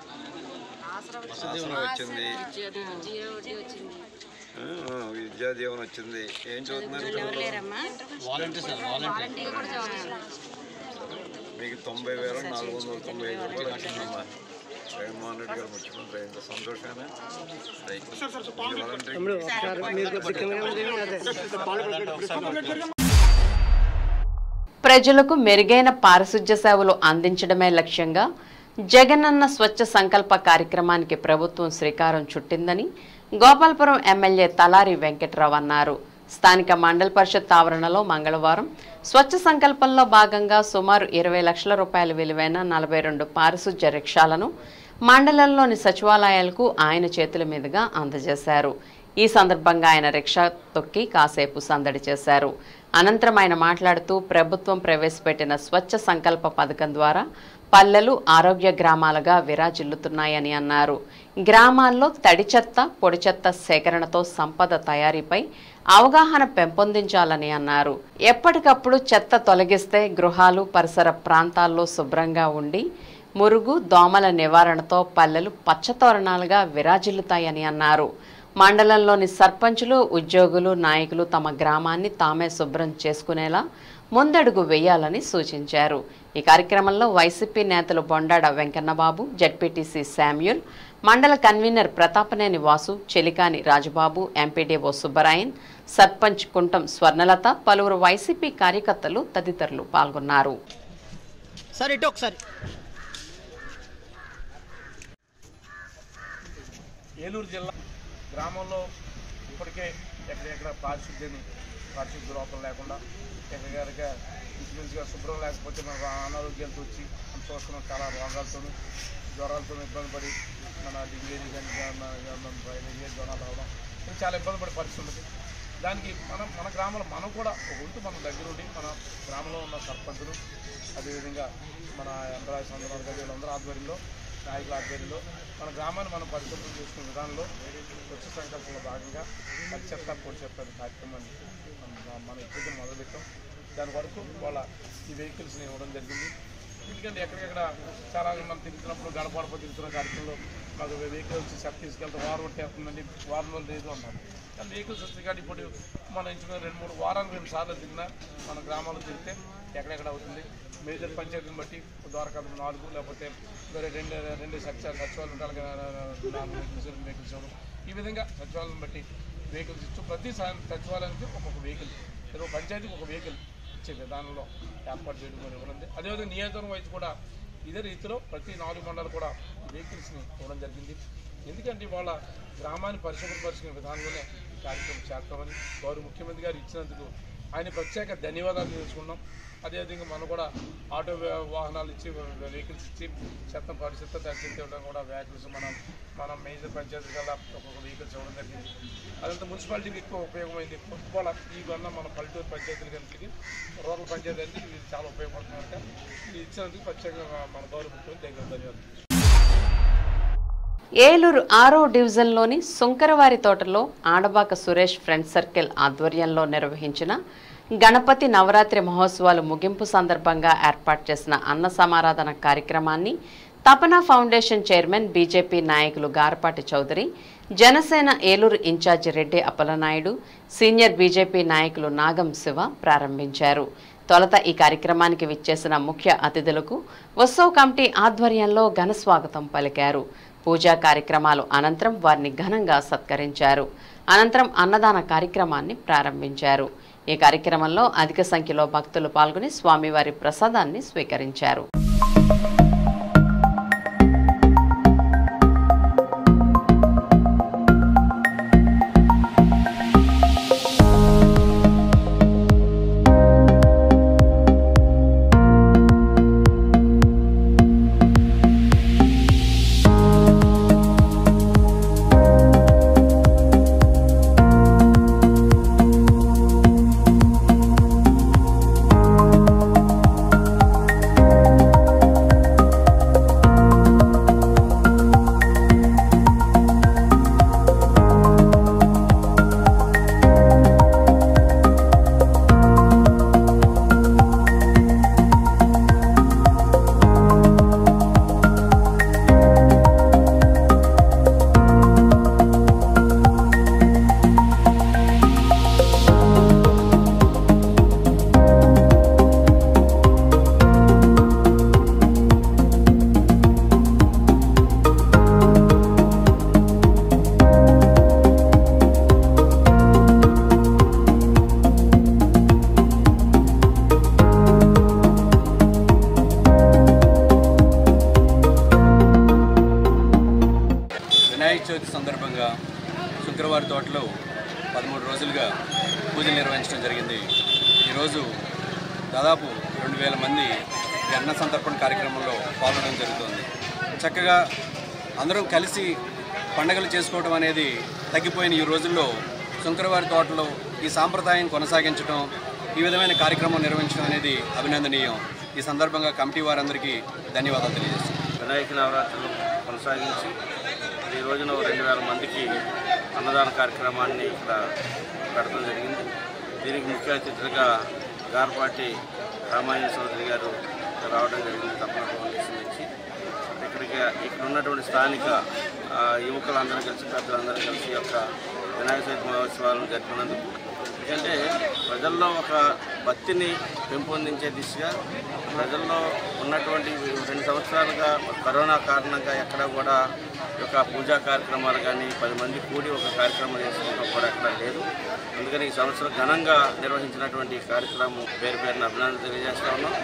ఆసరా వచ్చింది, విద్యా దీవెన వచ్చింది. ఏం చదువుతున్నారు వాలంటీర్ సార్ వాలంటీర్ మీకు 90,495 రూపాయలు వచ్చిందమ్మా. జగన్మోహన్ రెడ్డి గారు ముఖ్యమంత్రి అయిన సంతోషాన్ని తమ్ముడు ఒకసారి మీరు ప్రజలకు మెరుగైన పారిశుధ్య సేవలు అందించడమే లక్ష్యంగా జగనన్న స్వచ్ఛ సంకల్ప కార్యక్రమానికి ప్రభుత్వం శ్రీకారం చుట్టిందని గోపాల్పురం ఎమ్మెల్యే తలారి వెంకట్రావు అన్నారు. స్థానిక మండల పరిషత్ ఆవరణలో మంగళవారం స్వచ్ఛ సంకల్పంలో భాగంగా సుమారు 20 లక్షల రూపాయల విలువైన 42 పారిశుధ్య రిక్షాలను మండలంలోని సచివాలయాలకు ఆయన చేతుల మీదుగా అందజేశారు. ఈ సందర్భంగా ఆయన రిక్షా తొక్కి కాసేపు సందడి చేశారు. అనంతరం ఆయన మాట్లాడుతూ ప్రభుత్వం ప్రవేశపెట్టిన స్వచ్ఛ సంకల్ప పథకం ద్వారా పల్లెలు ఆరోగ్య గ్రామాలుగా విరాజిల్లుతున్నాయని అన్నారు. గ్రామాల్లో తడి చెత్త, పొడి చెత్త సేకరణతో సంపద తయారీపై అవగాహన పెంపొందించాలని అన్నారు. ఎప్పటికప్పుడు చెత్త తొలగిస్తే గృహాలు, పరిసర ప్రాంతాల్లో శుభ్రంగా ఉండి మురుగు, దోమల నివారణతో పల్లెలు పచ్చతోరణాలుగా విరాజిల్లుతాయని అన్నారు. మండలంలోని సర్పంచులు, ఉద్యోగులు, నాయకులు తమ గ్రామాన్ని తామే శుభ్రం చేసుకునేలా ముందడుగు వేయాలని సూచించారు. ఈ కార్యక్రమంలో వైసీపీ నేతలు Bondada Venkannababu, ZPTC Samuel, mandal convener Prathapaneni Vasu, Chelikani Rajababu, MPDO Subbarayan, sarpanch Kuntam Swarnalatha, పలువురు వైసీపీ కార్యకర్తలు తదితరులు పాల్గొన్నారు. ఏలూరు జిల్లా గ్రామంలో ఇప్పటికే ఎక్కడెక్కడ పారిశుద్ధ్య లోపం లేకుండా ఎక్కడికక్కడ ఇంచుమించుగా శుభ్రం లేకపోతే మనకు అనారోగ్యాలతో వచ్చి చూస్తున్నాం. చాలా రోగాలతో, జ్వరాలతో ఇబ్బంది పడి మన డెంగ్యూ కానీ జ్వరాలు రావడం చాలా ఇబ్బంది పడే పరిస్థితి ఉంది. దానికి మన గ్రామంలో మనం కూడా ఒక వంతు మన దగ్గర ఉండి మన గ్రామంలో ఉన్న సర్పంచులు, అదేవిధంగా మన ఎంప్లాయీస్ అందరూ వీళ్ళందరూ ఆధ్వర్యంలో, నాయకుల ఆధ్వర్యంలో మన గ్రామాన్ని మనం పరిశుభ్రం చేసుకునే విధానంలో స్వచ్ఛ సంకల్పంలో భాగంగా పది చెత్త, పొడి చెత్త కార్యక్రమాన్ని మనం ఇప్పటికే మొదలుపెట్టాం. దాని వరకు వాళ్ళ ఈ వెహికల్స్ని ఇవ్వడం జరిగింది. ఎందుకంటే ఎక్కడెక్కడ చాలా మనం తిరుగుతున్నప్పుడు గడపడప తిరుగుతున్న కార్యక్రమంలో మాకు వెహికల్స్ చెత్త తీసుకెళ్తే వారం వచ్చేస్తుందండి, వారం రోజులు లేదు అన్నారు. కానీ వెహికల్స్ వస్తాయి కాబట్టి ఇప్పుడు మనం ఇంచుకున్న 2-3 వారాలకు 2 సార్లు తిరిగినా మన గ్రామాల్లో తిరిగితే ఎక్కడెక్కడ అవుతుంది. మేజర్ పంచాయతీని బట్టి ద్వారకా 4 లేకపోతే వేరే రెండు సచివాలయం ఉంటారు కదా, 4 వెహికల్స్ ఇవ్వడం. ఈ విధంగా సచివాలయం బట్టి వెహికల్స్ ఇస్తూ ప్రతి సచివాలయానికి ఒక్కొక్క వెహికల్, ప్రతి పంచాయతీకి ఒక వెహికల్ ఇచ్చే విధానంలో ఏర్పాటు చేయడం ఇవ్వడం. అదేవిధంగా నియోజకవర్గం వైపు కూడా ఇదే రీతిలో ప్రతి 4 మండలాలు కూడా వెహికల్స్ని ఇవ్వడం జరిగింది. ఎందుకంటే వాళ్ళ గ్రామాన్ని పరిశుభ్రపరిచిన విధానంలోనే కార్యక్రమం చేస్తామని గౌరవ ముఖ్యమంత్రి గారు ఇచ్చినందుకు ఆయన ప్రత్యేక ధన్యవాదాలు తెలుసుకున్నాం. అదేవిధంగా మనం కూడా ఆటో వాహనాలు ఇచ్చి, వెహికల్స్ ఇచ్చి చెత్త పరిశుభ్రత తగ్గించి ఇవ్వడం కూడా వెహికల్స్ మనం మేజర్ పంచాయతీ కల్లా ఒక్కొక్క వెహికల్స్ ఇవ్వడం జరిగింది. అదంతా మున్సిపాలిటీకి ఎక్కువ ఉపయోగమైంది. ఫుట్బాల్ ఇవన్న మన పల్లెటూరు పంచాయతీలు కనుక రూరల్ పంచాయతీ అంటే ఇది చాలా ఉపయోగపడుతుంది. అంటే ఇది ఇచ్చినందుకు ప్రత్యేకంగా మన గౌరవ ముఖ్యమంత్రి దగ్గర ధన్యవాదాలు. ఏలూరు 6వ డివిజన్లోని సుంకరవారి తోటలో ఆడబాక సురేష్ ఫ్రెండ్ సర్కిల్ ఆధ్వర్యంలో నిర్వహించిన గణపతి నవరాత్రి మహోత్సవాలు ముగింపు సందర్భంగా ఏర్పాటు చేసిన అన్న సమారాధన కార్యక్రమాన్ని తపనా ఫౌండేషన్ చైర్మన్, బీజేపీ నాయకులు Garapati Chowdary, Janasena Eluru incharge Reddy Appalanaidu, senior BJP నాయకులు నాగం శివ ప్రారంభించారు. తొలుత ఈ కార్యక్రమానికి విచ్చేసిన ముఖ్య అతిథులకు ఉత్సవ కమిటీ ఆధ్వర్యంలో ఘన స్వాగతం పలికారు. పూజా కార్యక్రమాలు అనంతరం వారిని ఘనంగా సత్కరించారు. అనంతరం అన్నదాన కార్యక్రమాన్ని ప్రారంభించారు. ఈ కార్యక్రమంలో అధిక సంఖ్యలో భక్తులు పాల్గొని స్వామివారి ప్రసాదాన్ని స్వీకరించారు. శుక్రవారి తోటలో 13 రోజులుగా పూజలు నిర్వహించడం జరిగింది. ఈరోజు దాదాపు 2000 మంది ఈ అన్న సంతర్పణ కార్యక్రమంలో పాల్గొనడం జరుగుతుంది. చక్కగా అందరం కలిసి పండుగలు చేసుకోవడం అనేది తగ్గిపోయిన ఈ రోజుల్లో శుక్రవారి తోటలో ఈ సాంప్రదాయం కొనసాగించడం, ఈ విధమైన కార్యక్రమం నిర్వహించడం అనేది అభినందనీయం. ఈ సందర్భంగా కమిటీ వారందరికీ ధన్యవాదాలు తెలియజేస్తున్నాను. వినాయక నవరాత్రులు కొనసాగించి ఈ రోజున 2000 మందికి అన్నదాన కార్యక్రమాన్ని ఇక్కడ పెడతాం జరిగింది. దీనికి ముఖ్య అతిథులుగా గార్పాటి రామాయణ చౌదరి గారు రావడం జరిగింది. తప్పన ఫౌండేషన్ నుంచి ఇక్కడ ఉన్నటువంటి స్థానిక యువకులందరూ కలిసి పెద్దలందరూ కలిసి యొక్క వినాయక చవితి మహోత్సవాలను జరిపినందుకు, ఎందుకంటే ప్రజల్లో ఒక భక్తిని పెంపొందించే దిశగా ప్రజల్లో ఉన్నటువంటి 2 సంవత్సరాలుగా కరోనా కారణంగా ఎక్కడ కూడా ఒక పూజా కార్యక్రమాలు కానీ 10 మంది కూడి ఒక కార్యక్రమం చేసుకోవడం కూడా ఎక్కడ లేదు. అందుకని ఈ సంవత్సరం ఘనంగా నిర్వహించినటువంటి కార్యక్రమం పేరున అభినందనలు తెలియజేస్తా ఉన్నాం.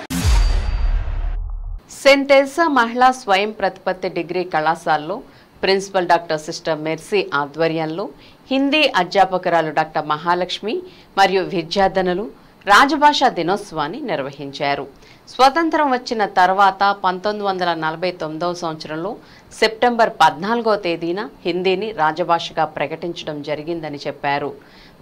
సెయింట్ తెరెసా మహిళా స్వయం ప్రతిపత్తి డిగ్రీ కళాశాలలో ప్రిన్సిపల్ డాక్టర్ సిస్టర్ మెర్సీ ఆధ్వర్యంలో హిందీ అధ్యాపకురాలు డాక్టర్ మహాలక్ష్మి మరియు విద్యార్థినులు రాజభాషా దినోత్సవాన్ని నిర్వహించారు. స్వతంత్రం వచ్చిన తర్వాత 1949వ సంవత్సరంలో సెప్టెంబర్ 14వ తేదీన హిందీని రాజభాషగా ప్రకటించడం జరిగిందని చెప్పారు.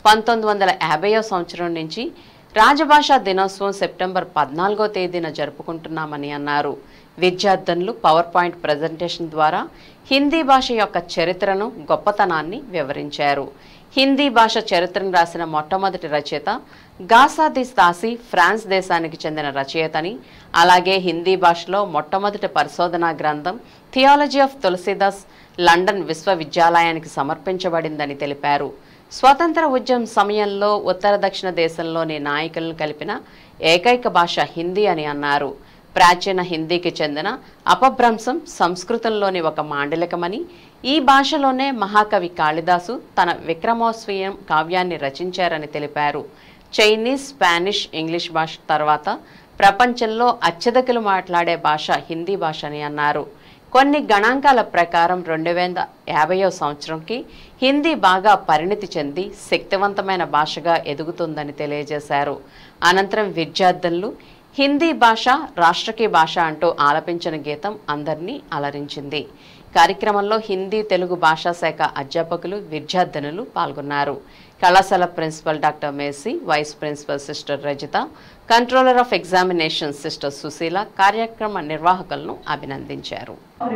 1950వ సంవత్సరం నుంచి రాజభాషా దినోత్సవం సెప్టెంబర్ 14వ తేదీన జరుపుకుంటున్నామని అన్నారు. విద్యార్థులు పవర్ పాయింట్ ప్రజెంటేషన్ ద్వారా హిందీ భాష యొక్క చరిత్రను, గొప్పతనాన్ని వివరించారు. హిందీ భాష చరిత్రను రాసిన మొట్టమొదటి రచయిత గాసాదిస్ దాసి ఫ్రాన్స్ దేశానికి చెందిన రచయితని, అలాగే హిందీ భాషలో మొట్టమొదటి పరిశోధనా గ్రంథం థియాలజీ ఆఫ్ తులసీదాస్ లండన్ విశ్వవిద్యాలయానికి సమర్పించబడిందని తెలిపారు. స్వతంత్ర ఉద్యమం సమయంలో ఉత్తర దక్షిణ దేశంలోని నాయకులను కలిపిన ఏకైక భాష హిందీ అని అన్నారు. ప్రాచీన హిందీకి చెందిన అపభ్రంశం సంస్కృతంలోని ఒక మాండలికమని, ఈ భాషలోనే మహాకవి కాళిదాసు తన విక్రమోత్సవీయం కావ్యాన్ని రచించారని తెలిపారు. చైనీస్, స్పానిష్, ఇంగ్లీష్ భాష తర్వాత ప్రపంచంలో అత్యధికులు మాట్లాడే భాష హిందీ భాష అని అన్నారు. కొన్ని గణాంకాల ప్రకారం 2050వ సంవత్సరంకి హిందీ బాగా పరిణితి చెంది శక్తివంతమైన భాషగా ఎదుగుతుందని తెలియజేశారు. అనంతరం విద్యార్థులు హిందీ భాష రాష్ట్రకీ భాష అంటూ ఆలపించిన గీతం అందరినీ అలరించింది. కార్యక్రమంలో హిందీ, తెలుగు భాషా శాఖ అధ్యాపకులు, విద్యార్థినులు పాల్గొన్నారు. కళాశాల principal doctor Macy, vice principal sister Rajitha, controller of examination sister Susheela కార్యక్రమ నిర్వాహకులను అభినందించారు.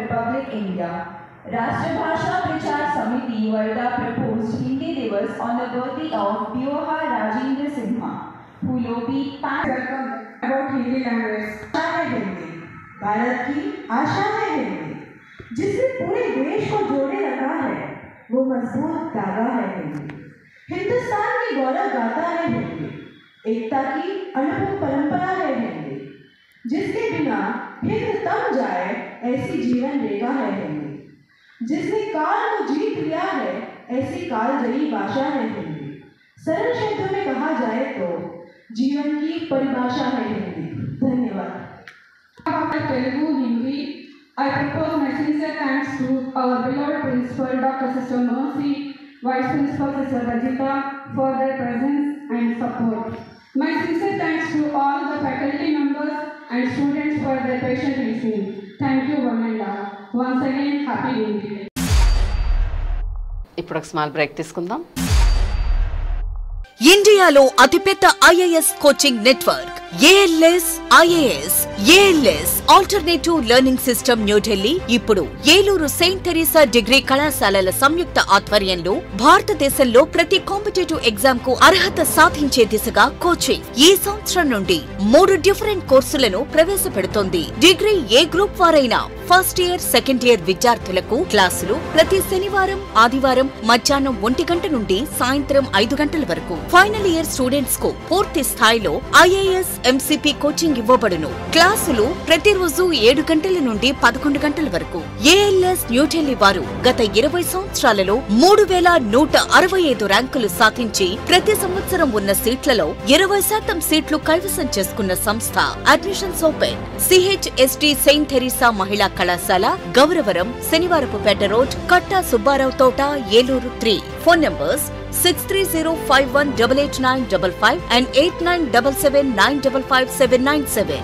राष्ट्रभाषा प्रचार समिति Wardha proposed Hindi Divas on the birthday of Bioha Rajendra Sinha, who lobbied welcome about Hindi language. आशा है हिंदी, भारत की आशा है हिंदी, जिसने पूरे देश को जोड़े रखा है, वो मजबूत धागा है हिंदी। हिंदुस्तान की गौरव गाथा है हिंदी, एकता की अनुभव परंपरा है हिंदी, जिसके बिना हिंद तम जाए ऐसी जीवन रेखा है हिंदी, जिसने काल को जीत लिया है ऐसी कालजयी भाषा है हिंदी। सरल शब्दों में कहा जाए तो जीवन की परिभाषा है हिंदी। धन्यवाद। Telugu, Hindi, I propose my sincere thanks to our beloved principal Dr. Sister Mercy, Vice Principal Sister Rajita for their presence and support. My sincere thanks to all the faculty members and students for their patient listening. Thank you, one and all. Once again, happy Hindi Day. ఇప్పుడు ఒక small break తీసుకుందాం. ఇండియాలో అతిపెద్ద IAS coaching network ALS IAS ALS alternative learning system New Delhi ఇప్పుడు Eluru Saint Teresa degree కళాశాలల సంయుక్త ఆధ్వర్యంలో భారతదేశంలో ప్రతి కాంపిటేటివ్ ఎగ్జామ్ కు అర్హత సాధించే దిశగా కోచింగ్ ఈ సంవత్సరం నుండి 3 డిఫరెంట్ కోర్సులను ప్రవేశపెడుతోంది. డిగ్రీ ఏ గ్రూప్ వారైనా ఫస్ట్ ఇయర్, సెకండ్ ఇయర్ విద్యార్థులకు క్లాసులు ప్రతి శనివారం, ఆదివారం మధ్యాహ్నం 1 గంట నుండి సాయంత్రం 5 గంటల వరకు. ఫైనల్ ఇయర్ స్టూడెంట్స్ కు పూర్తి స్థాయిలో IAS ఎంసీపీ కోచింగ్ ఇవ్వబడును. క్లాసులు ప్రతిరోజు 7 గంటల నుండి 11 గంటల వరకు. ఏఎల్ఎస్ న్యూఢిల్లీ వారు గత 20 సంవత్సరాలలో 3165 ర్యాంకులు సాధించి ప్రతి సంవత్సరం ఉన్న సీట్లలో 20% సీట్లు కైవసం చేసుకున్న సంస్థ. Admissions open. CHST Saint Theresa మహిళా కళాశాల, Gowravaram, Shanivarapupeta road, Katta Subbarao Thota, Eluru 3. Phone numbers 6305188955 and 8977955797.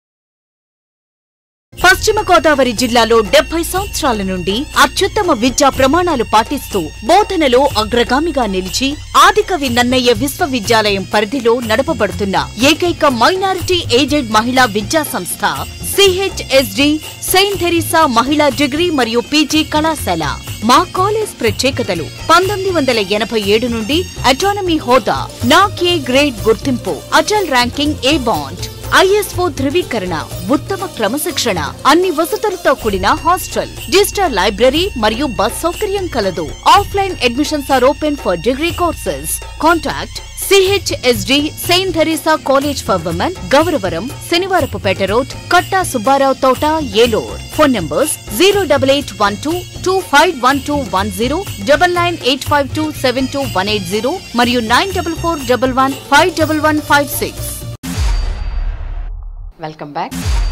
పశ్చిమ గోదావరి జిల్లాలో 70 సంవత్సరాల నుండి అత్యుత్తమ విద్యా ప్రమాణాలు పాటిస్తూ బోధనలో అగ్రగామిగా నిలిచి ఆదికవి నన్నయ్య విశ్వవిద్యాలయం పరిధిలో నడపబడుతున్న ఏకైక మైనారిటీ ఏజెడ్ మహిళా విద్యా సంస్థ CHSD సెయింట్ థెరిసా మహిళా డిగ్రీ మరియు పీజీ కళాశాల. మా కాలేజ్ ప్రత్యేకతలు 1987 నుండి అటానమీ హోదా, నాక్ ఏ గ్రేడ్ గుర్తింపు, Atal ranking A band, ISO ధృవీకరణ, ఉత్తమ క్రమశిక్షణ, అన్ని వసతులతో కూడిన హాస్టల్, డిజిటల్ లైబ్రరీ మరియు బస్ సౌకర్యం కలదు. Offline admissions are open for degree courses. Contact CHSD Saint Theresa college for women, Gowravaram, Shanivarapupeta road, Katta Subbarao Thota, Eluru. Phone numbers 08812251210, 9985272180 మరియు 9441151156. Welcome back.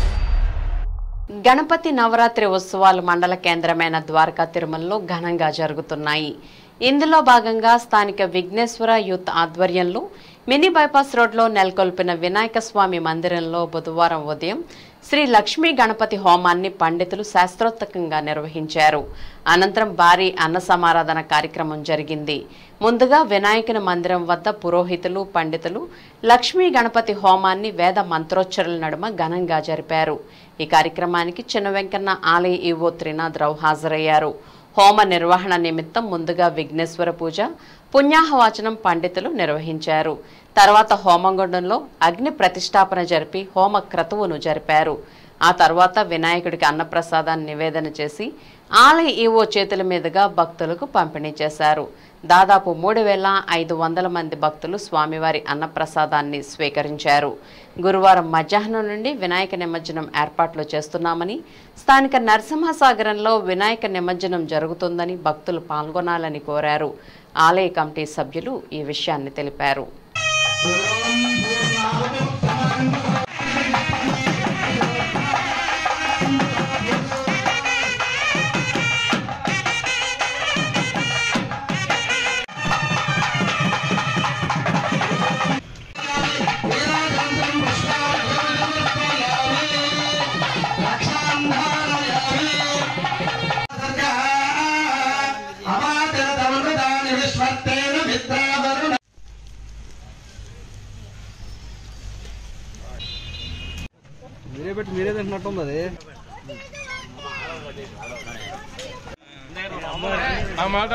గణపతి నవరాత్రి ఉత్సవాలు మండల కేంద్రమైన ద్వారకా తిరుమలలో ఘనంగా జరుగుతున్నాయి. ఇందులో భాగంగా స్థానిక విఘ్నేశ్వర యూత్ ఆధ్వర్యంలో మినీ బైపాస్ రోడ్లో నెలకొల్పిన వినాయక స్వామి మందిరంలో బుధవారం ఉదయం శ్రీ లక్ష్మీ గణపతి హోమాన్ని పండితులు శాస్త్రోక్తంగా నిర్వహించారు. అనంతరం భారీ అన్న సమారాధన కార్యక్రమం జరిగింది. ముందుగా వినాయకుని మందిరం వద్ద పురోహితులు, పండితులు లక్ష్మీ గణపతి హోమాన్ని వేద మంత్రోచ్చరణల నడుమ ఘనంగా జరిపారు. ఈ కార్యక్రమానికి చిన్న వెంకన్న ఆలయ ఈవో త్రినాథరావు హాజరయ్యారు. హోమ నిర్వహణ నిమిత్తం ముందుగా విఘ్నేశ్వర పూజ, పుణ్యాహవాచనం పండితులు నిర్వహించారు. తర్వాత హోమగుండంలో అగ్ని ప్రతిష్టాపన జరిపి హోమ క్రతువును జరిపారు. ఆ తర్వాత వినాయకుడికి అన్నప్రసాదాన్ని నివేదన చేసి ఆలయ ఈవో చేతుల మీదుగా భక్తులకు పంపిణీ చేశారు. దాదాపు 3500 మంది భక్తులు స్వామివారి అన్నప్రసాదాన్ని స్వీకరించారు. గురువారం మధ్యాహ్నం నుండి వినాయక నిమజ్జనం ఏర్పాట్లు చేస్తున్నామని, స్థానిక నరసింహసాగరంలో వినాయక నిమజ్జనం జరుగుతుందని భక్తులు పాల్గొనాలని కోరారు. ఆలయ కమిటీ సభ్యులు ఈ విషయాన్ని తెలిపారు. మీరే తింటున్నట్టుంది అది. ఆ మాట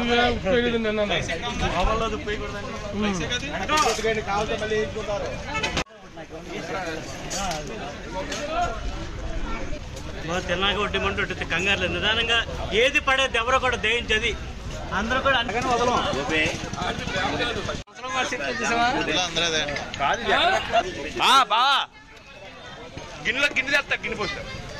తిన్నాక ఒడ్డిమంటే కంగారు నిదానంగా ఏది పడేది ఎవరో కూడా దయించది అందరూ కూడా గిన్నెలో గిన్నె తెస్తా, గిన్నె పోస్తా.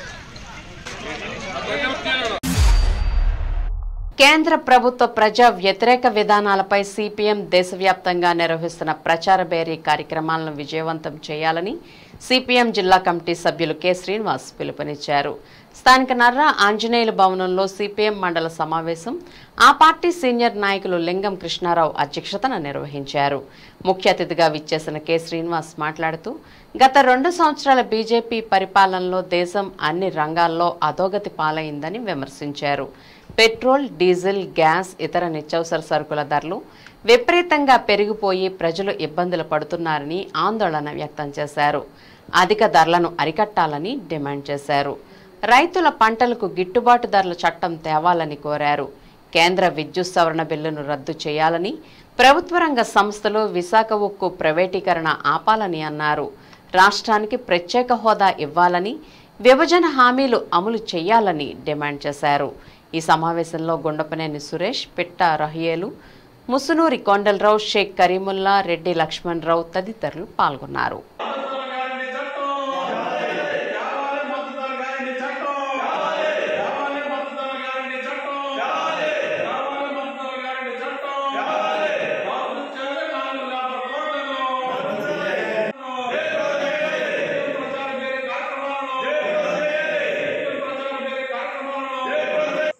కేంద్ర ప్రభుత్వ ప్రజా వ్యతిరేక విధానాలపై సిపిఎం దేశవ్యాప్తంగా నిర్వహిస్తున్న ప్రచార బేరీ కార్యక్రమాలను విజయవంతం చేయాలని సిపిఎం జిల్లా కమిటీ సభ్యులు కె శ్రీనివాస్ పిలుపునిచ్చారు. స్థానిక నర్రా ఆంజనేయుల భవనంలో సిపిఎం మండల సమావేశం ఆ పార్టీ సీనియర్ నాయకులు లింగం కృష్ణారావు అధ్యక్షతన నిర్వహించారు. ముఖ్య అతిథిగా విచ్చేసిన కె శ్రీనివాస్ మాట్లాడుతూ గత 2 సంవత్సరాల బీజేపీ పరిపాలనలో దేశం అన్ని రంగాల్లో అధోగతి పాలైందని విమర్శించారు. పెట్రోల్, డీజిల్, గ్యాస్, ఇతర నిత్యావసర సరుకుల ధరలు విపరీతంగా పెరిగిపోయి ప్రజలు ఇబ్బందులు పడుతున్నారని ఆందోళన వ్యక్తం చేశారు. అధిక ధరలను అరికట్టాలని డిమాండ్ చేశారు. రైతుల పంటలకు గిట్టుబాటు ధరల చట్టం తేవాలని కోరారు. కేంద్ర విద్యుత్ సవరణ బిల్లును రద్దు చేయాలని, ప్రభుత్వ రంగ సంస్థలు విశాఖ ఉక్కు ప్రైవేటీకరణ ఆపాలని అన్నారు. రాష్ట్రానికి ప్రత్యేక హోదా ఇవ్వాలని, విభజన హామీలు అమలు చేయాలని డిమాండ్ చేశారు. ఈ సమావేశంలో గుండపనేని సురేష్, పిట్ట రహియేలు, ముసునూరి కొండలరావు, షేక్ కరీముల్లా, రెడ్డి లక్ష్మణరావు తదితరులు పాల్గొన్నారు.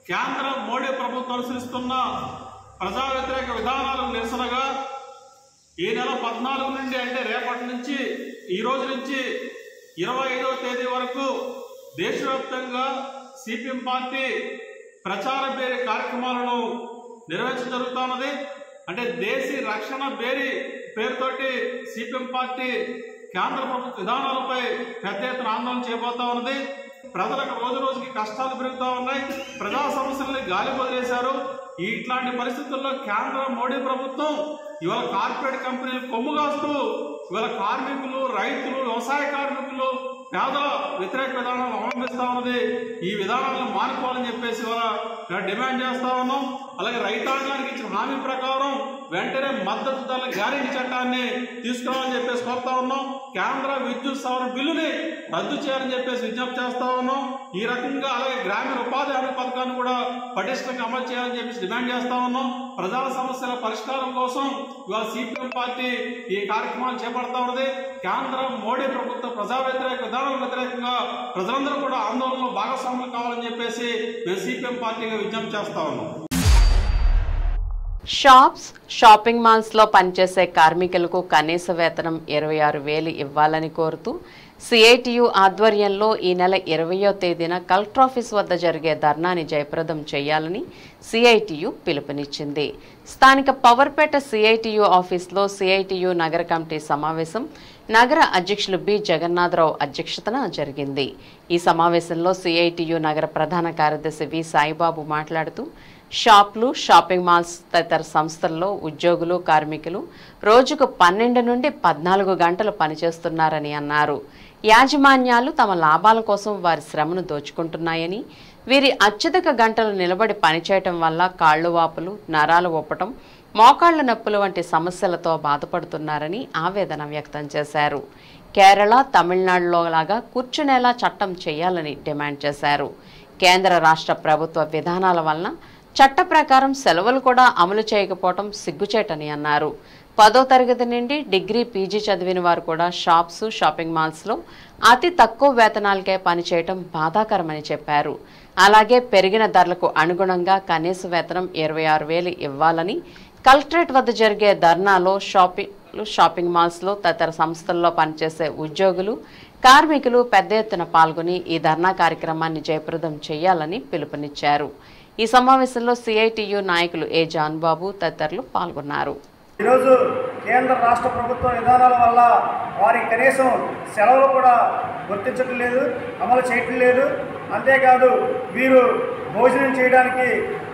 కేంద్ర మోడీ ప్రభుత్వం అనుసరిస్తున్న ప్రజా వ్యతిరేక విధానాలకు నిరసనగా ఈ నెల 14 నుండి అంటే రేపటి నుంచి ఈ రోజు నుంచి 25వ తేదీ వరకు దేశవ్యాప్తంగా సిపిఎం పార్టీ ప్రచార బేరీ కార్యక్రమాలను నిర్వహించడం జరుగుతున్నది. అంటే దేశీ రక్షణ బేరీ పేరుతోటి సిపిఎం పార్టీ కేంద్ర ప్రభుత్వ విధానాలపై పెద్ద ఎత్తున ఆందోళన చేయబోతా ఉన్నది. ప్రజలకు రోజు రోజుకి కష్టాలు పెరుగుతూ ఉన్నాయి. ప్రజా సమస్యల్ని గాలి వదిలేశారు. ఇట్లాంటి పరిస్థితుల్లో కేంద్ర మోడీ ప్రభుత్వం ఇవాళ కార్పొరేట్ కంపెనీలు కొమ్ముగాస్తూ ఇవాళ కార్మికులు, రైతులు, వ్యవసాయ కార్మికులు, పేదల వ్యతిరేక విధానాలను అవలంబిస్తా ఉన్నది. ఈ విధానాలను మానుకోవాలని చెప్పేసి ఇవాళ డిమాండ్ చేస్తా ఉన్నాం. అలాగే రైతాంగానికి ఇచ్చిన హామీ ప్రకారం వెంటనే మద్దతు ధరల గ్యారెంటీ చట్టాన్ని తీసుకురావాలని చెప్పేసి కోరుతా ఉన్నాం. కేంద్ర విద్యుత్ సవరణ బిల్లుని రద్దు చేయాలని చెప్పేసి విజ్ఞప్తి చేస్తా ఉన్నాం. ఈ రకంగా అలాగే గ్రామీణ ఉపాధి హామీ పథకాన్ని కూడా పటిష్టంగా అమలు చేయాలని చెప్పేసి డిమాండ్ చేస్తా ఉన్నాం. ప్రజా సమస్యల పరిష్కారం కోసం ఇవాళ సిపిఎం పార్టీ ఈ కార్యక్రమాలు చేపడతా ఉన్నది. కేంద్ర మోడీ ప్రభుత్వ ప్రజా వ్యతిరేక విధానాలకు వ్యతిరేకంగా ప్రజలందరూ కూడా ఆందోళనలో భాగస్వాములు కావాలని చెప్పేసి మేము సిపిఎం పార్టీగా విజ్ఞప్తి చేస్తా ఉన్నాం. షాప్స్, షాపింగ్ మాల్స్లో పనిచేసే కార్మికులకు కనీస వేతనం 26,000 ఇవ్వాలని కోరుతూ సిఐటియు ఆధ్వర్యంలో ఈ నెల 20వ తేదీన కలెక్టర్ ఆఫీస్ వద్ద జరిగే ధర్నాని జయప్రదం చేయాలని సిఐటియు పిలుపునిచ్చింది. స్థానిక పవర్పేట సిఐటియు ఆఫీస్లో సిఐటియు నగర కమిటీ సమావేశం నగర అధ్యక్షులు బి జగన్నాథరావు అధ్యక్షతన జరిగింది. ఈ సమావేశంలో సిఐటియు నగర ప్రధాన కార్యదర్శి వి సాయిబాబు మాట్లాడుతూ షాపులు, షాపింగ్ మాల్స్ తదితర సంస్థల్లో ఉద్యోగులు, కార్మికులు రోజుకు 12 నుండి 14 గంటలు పనిచేస్తున్నారని అన్నారు. యాజమాన్యాలు తమ లాభాల కోసం వారి శ్రమను దోచుకుంటున్నాయని, వీరి అత్యధిక గంటలు నిలబడి పనిచేయటం వల్ల కాళ్ళు వాపులు, నరాలు ఒప్పటం, మోకాళ్ల నొప్పులు వంటి సమస్యలతో బాధపడుతున్నారని ఆవేదన వ్యక్తం చేశారు. కేరళ, తమిళనాడులో లాగా కూర్చునేలా చట్టం చేయాలని డిమాండ్ చేశారు. కేంద్ర రాష్ట్ర ప్రభుత్వ విధానాల వలన చట్ట ప్రకారం సెలవులు కూడా అమలు చేయకపోవటం సిగ్గుచేటని అన్నారు. 10వ తరగతి నుండి డిగ్రీ, పీజీ చదివిన వారు కూడా షాప్స్, షాపింగ్ మాల్స్లో అతి తక్కువ వేతనాలకే పనిచేయటం బాధాకరమని చెప్పారు. అలాగే పెరిగిన ధరలకు అనుగుణంగా కనీస వేతనం 26,000 ఇవ్వాలని కలెక్టరేట్ వద్ద జరిగే ధర్నాలో షాపింగ్ మాల్స్లో తదితర సంస్థల్లో పనిచేసే ఉద్యోగులు, కార్మికులు పెద్ద ఎత్తున పాల్గొని ఈ ధర్నా కార్యక్రమాన్ని జయప్రదం చేయాలని పిలుపునిచ్చారు. ఈ సమావేశంలో సిఐటియు నాయకులు ఏ జాన్బాబు తదితరులు పాల్గొన్నారు. ఈరోజు కేంద్ర రాష్ట్ర ప్రభుత్వ విధానాల వల్ల వారి కనీసం సెలవులు కూడా గుర్తించడం లేదు, అమలు చేయటం లేదు. అంతేకాదు వీరు భోజనం చేయడానికి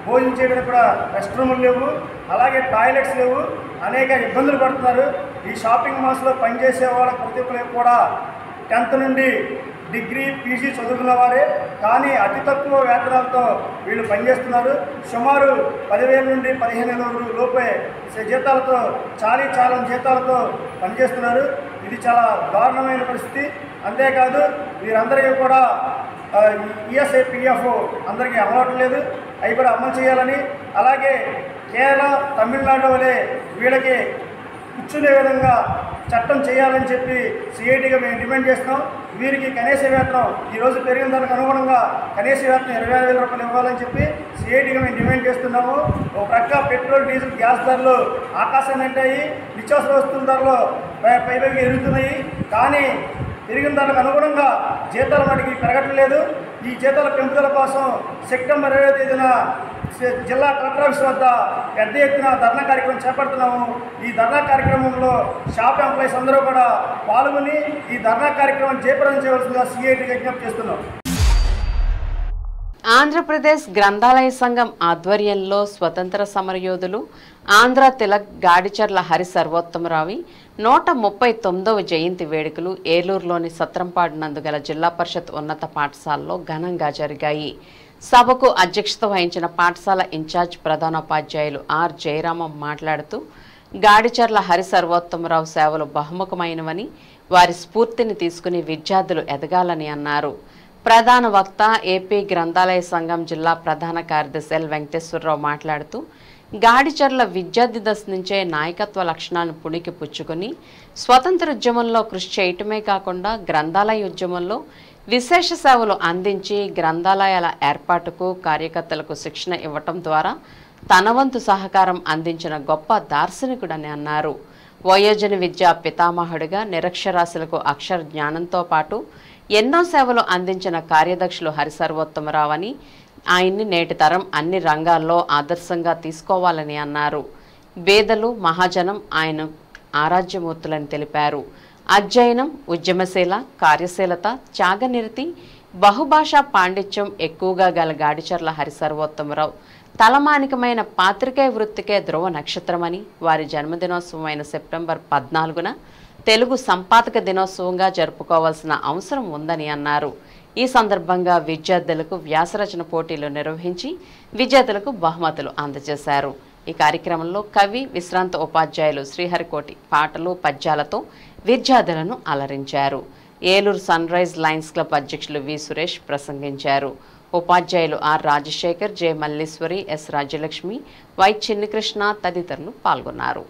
కూడా రెస్ట్ రూములు లేవు, అలాగే టాయిలెట్స్ లేవు, అనేక ఇబ్బందులు పడుతున్నారు. ఈ షాపింగ్ మాల్స్లో పనిచేసే వాళ్ళ ప్రతి ఒక్కరికి కూడా 10th నుండి డిగ్రీ, పీజీ చదువుకున్న వారే, కానీ అతి తక్కువ వేతనాలతో వీళ్ళు పనిచేస్తున్నారు. సుమారు 10,000 నుండి 15,000 లోపే జీతాలతో, చాలం జీతాలతో పనిచేస్తున్నారు. ఇది చాలా దారుణమైన పరిస్థితి. అంతేకాదు వీరందరికీ కూడా ఈఎస్ఐ, పిఎఫ్ అందరికీ అమలవట్లేదు. అవి కూడా అమలు చేయాలని, అలాగే కేరళ, తమిళనాడు వలె వీళ్ళకి కూర్చునే విధంగా చట్టం చేయాలని చెప్పి సిఐటిగా మేము డిమాండ్ చేస్తున్నాం. వీరికి కనీస వేతనం ఈరోజు పెరిగిన దానికి అనుగుణంగా కనీస వేతనం 26,000 రూపాయలు ఇవ్వాలని చెప్పి సిఐటిగా మేము డిమాండ్ చేస్తున్నాము. ఒక ప్రక్క పెట్రోల్, డీజిల్, గ్యాస్ ధరలు ఆకాశాన్ని అంటాయి, నిత్యావసర వస్తువుల ధరలు పైపైకి ఎరుగుతున్నాయి. కానీ పెరిగిన దానికి అనుగుణంగా జీతాల మటుకి పెరగట్లేదు. ఈ జీతాల పెంపుదల కోసం సెప్టెంబర్ 20వ తేదీన జిల్లా కలెక్టర్ ఆఫీస్ వద్ద పెద్ద ఎత్తున ధర్నా కార్యక్రమం చేపడుతున్నాము. ఈ ధర్నా కార్యక్రమంలో షాప్ ఎంప్లాయీస్ అందరూ కూడా పాల్గొని ఈ ధర్నా కార్యక్రమం జయప్రదం చేయవలసిందిగా సిఐటిగా విజ్ఞప్తి చేస్తున్నాం. ఆంధ్రప్రదేశ్ గ్రంథాలయ సంఘం ఆధ్వర్యంలో స్వతంత్ర సమరయోధులు ఆంధ్ర తిలక్ గాడిచర్ల హరి సర్వోత్తమరావు 139వ జయంతి వేడుకలు ఏలూరులోని సత్రంపాడు నందుగల జిల్లా పరిషత్ ఉన్నత పాఠశాలలో ఘనంగా జరిగాయి. సభకు అధ్యక్షత వహించిన పాఠశాల ఇన్ఛార్జ్ ప్రధానోపాధ్యాయులు ఆర్ జయరామం మాట్లాడుతూ గాడిచర్ల హరి సర్వోత్తమరావు సేవలు బహుముఖమైనవని, వారి స్ఫూర్తిని తీసుకుని విద్యార్థులు ఎదగాలని అన్నారు. ప్రధాన వక్త ఏపీ గ్రంథాలయ సంఘం జిల్లా ప్రధాన కార్యదర్శి ఎల్ వెంకటేశ్వరరావు మాట్లాడుతూ గాడిచర్ల విద్యార్థి దశ నుంచే నాయకత్వ లక్షణాలను పుణికి పుచ్చుకొని స్వతంత్ర ఉద్యమంలో కృషి చేయటమే కాకుండా గ్రంథాలయ ఉద్యమంలో విశేష సేవలు అందించి గ్రంథాలయాల ఏర్పాటుకు కార్యకర్తలకు శిక్షణ ఇవ్వటం ద్వారా తన వంతు సహకారం అందించిన గొప్ప దార్శనికుడని అన్నారు. వయోజన విద్యా పితామహుడిగా నిరక్షరాస్యులకు అక్షర జ్ఞానంతో పాటు ఎన్నో సేవలు అందించిన కార్యదక్షులు హరిసర్వోత్తమరావు అని, ఆయన్ని నేటి తరం అన్ని రంగాల్లో ఆదర్శంగా తీసుకోవాలని అన్నారు. పేదలు మహాజనం ఆయన ఆరాధ్యమూర్తులని తెలిపారు. అధ్యయనం, ఉద్యమశీల, కార్యశీలత, త్యాగనిరతి, బహుభాషా పాండిత్యం ఎక్కువగా గల గాడిచర్ల హరిసర్వోత్తమరావు తలమానికమైన పాత్రికేయ వృత్తికే ధ్రువ నక్షత్రమని, వారి జన్మదినోత్సవమైన సెప్టెంబర్ 14న తెలుగు సంపాదక దినోత్సవంగా జరుపుకోవాల్సిన అవసరం ఉందని అన్నారు. ఈ సందర్భంగా విద్యార్థులకు వ్యాసరచన పోటీలు నిర్వహించి విజేతలకు బహుమతులు అందజేశారు. ఈ కార్యక్రమంలో కవి, విశ్రాంత ఉపాధ్యాయులు శ్రీహరికోటి పాటలు, పద్యాలతో విద్యార్థులను అలరించారు. Eluru sunrise lions club అధ్యక్షులు వి సురేష్ ప్రసంగించారు. ఉపాధ్యాయులు R Rajasekhar, J Malleswari, S Rajyalakshmi, Y Chinnikrishna తదితరులు పాల్గొన్నారు.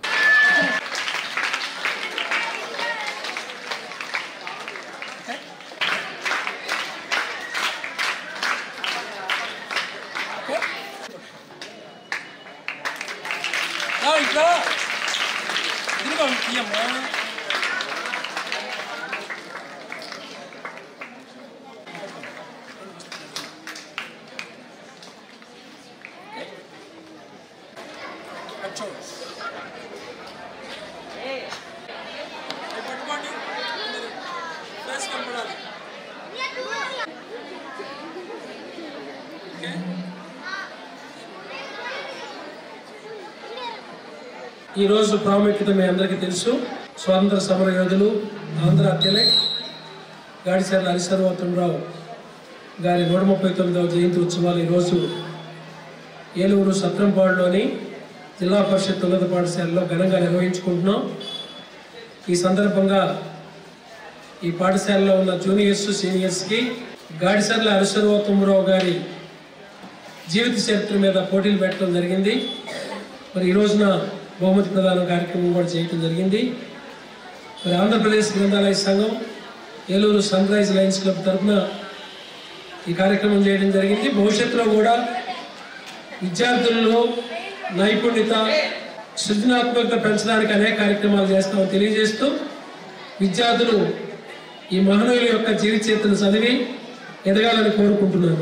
ఈరోజు ప్రాముఖ్యత మీ అందరికీ తెలుసు. స్వాతంత్ర సమర యోధులు ఆంధ్ర తిలక్ గాడిచర్ల హరిసర్వోత్తమరావు గారి 139వ జయంతి ఉత్సవాలు ఈరోజు ఏలూరు సత్రంపాడులోని జిల్లా పరిషత్ ఉన్నత పాఠశాలలో ఘనంగా నిర్వహించుకుంటున్నాం. ఈ సందర్భంగా ఈ పాఠశాలలో ఉన్న జూనియర్స్, సీనియర్స్కి గాడిచర్ల హరిసర్వోత్తమరావు గారి జీవిత చరిత్ర మీద పోటీలు పెట్టడం జరిగింది. మరి ఈ రోజున బహుమతి ప్రదాన కార్యక్రమం కూడా చేయడం జరిగింది. మరి ఆంధ్రప్రదేశ్ గ్రంథాలయ సంఘం, Eluru sunrise lions club తరఫున ఈ కార్యక్రమం చేయడం జరిగింది. భవిష్యత్తులో కూడా విద్యార్థులలో నైపుణ్యత, సృజనాత్మకత పెంచడానికి అనేక కార్యక్రమాలు చేస్తామని తెలియజేస్తూ విద్యార్థులు ఈ మహనీయుల యొక్క జీవిత చరిత్రను చదివి ఎదగాలని కోరుకుంటున్నాను.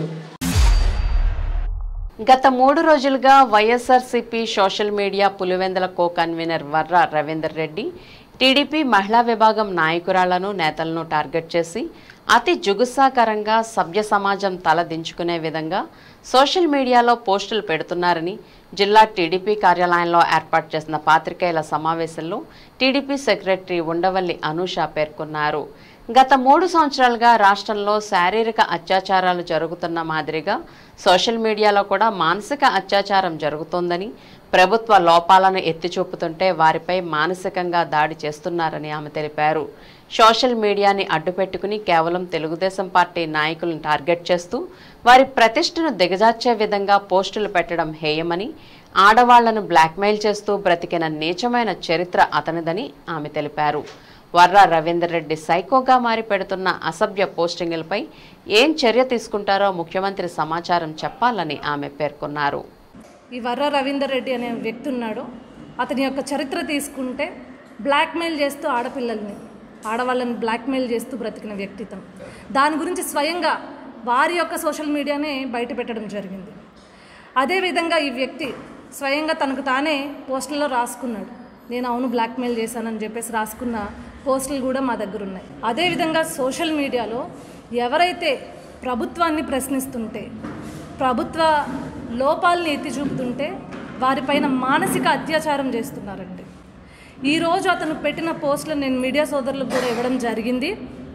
గత 3 రోజులుగా YSRCP social media Pulivendula co convener Varra Ravinder Reddy TDP మహిళా విభాగం నాయకురాళ్లను, నేతలను టార్గెట్ చేసి అతి జుగుప్సాకరంగా సభ్య సమాజం తల దించుకునే విధంగా సోషల్ మీడియాలో పోస్టులు పెడుతున్నారని జిల్లా టీడీపీ కార్యాలయంలో ఏర్పాటు చేసిన పాత్రికేయుల సమావేశంలో టీడీపీ సెక్రటరీ ఉండవల్లి అనూష పేర్కొన్నారు. గత 3 సంవత్సరాలుగా రాష్ట్రంలో శారీరక అత్యాచారాలు జరుగుతున్న మాదిరిగా సోషల్ మీడియాలో కూడా మానసిక అత్యాచారం జరుగుతోందని, ప్రభుత్వ లోపాలను ఎత్తిచూపుతుంటే వారిపై మానసికంగా దాడి చేస్తున్నారని ఆమె తెలిపారు. సోషల్ మీడియాని అడ్డుపెట్టుకుని కేవలం తెలుగుదేశం పార్టీ నాయకులను టార్గెట్ చేస్తూ వారి ప్రతిష్టను దిగజార్చే విధంగా పోస్టులు పెట్టడం హేయమని, ఆడవాళ్లను బ్లాక్మెయిల్ చేస్తూ బ్రతికిన నీచమైన చరిత్ర అతనిదని ఆమె తెలిపారు. వర్ర రవీందర్ రెడ్డి సైకోగా మారి పెడుతున్న అసభ్య పోస్టింగులపై ఏం చర్య తీసుకుంటారో ముఖ్యమంత్రి సమాచారం చెప్పాలని ఆమె పేర్కొన్నారు. ఈ వర్ర రవీందర్ రెడ్డి అనే వ్యక్తి ఉన్నాడు. అతని యొక్క చరిత్ర తీసుకుంటే బ్లాక్మెయిల్ చేస్తూ ఆడవాళ్ళని బ్లాక్మెయిల్ చేస్తూ బ్రతికిన వ్యక్తిత్వం. దాని గురించి స్వయంగా వారి యొక్క సోషల్ మీడియానే బయట పెట్టడం జరిగింది. అదేవిధంగా ఈ వ్యక్తి స్వయంగా తనకు తానే పోస్టుల్లో రాసుకున్నాడు, నేను అవును బ్లాక్మెయిల్ చేశానని చెప్పేసి రాసుకున్న పోస్టులు కూడా మా దగ్గర ఉన్నాయి. అదేవిధంగా సోషల్ మీడియాలో ఎవరైతే ప్రభుత్వాన్ని ప్రశ్నిస్తుంటే, ప్రభుత్వ లోపాలని ఎత్తి చూపుతుంటే వారిపైన మానసిక అత్యాచారం చేస్తున్నారండి. ఈరోజు అతను పెట్టిన పోస్టులు నేను మీడియా సోదరులకు కూడా ఇవ్వడం జరిగింది.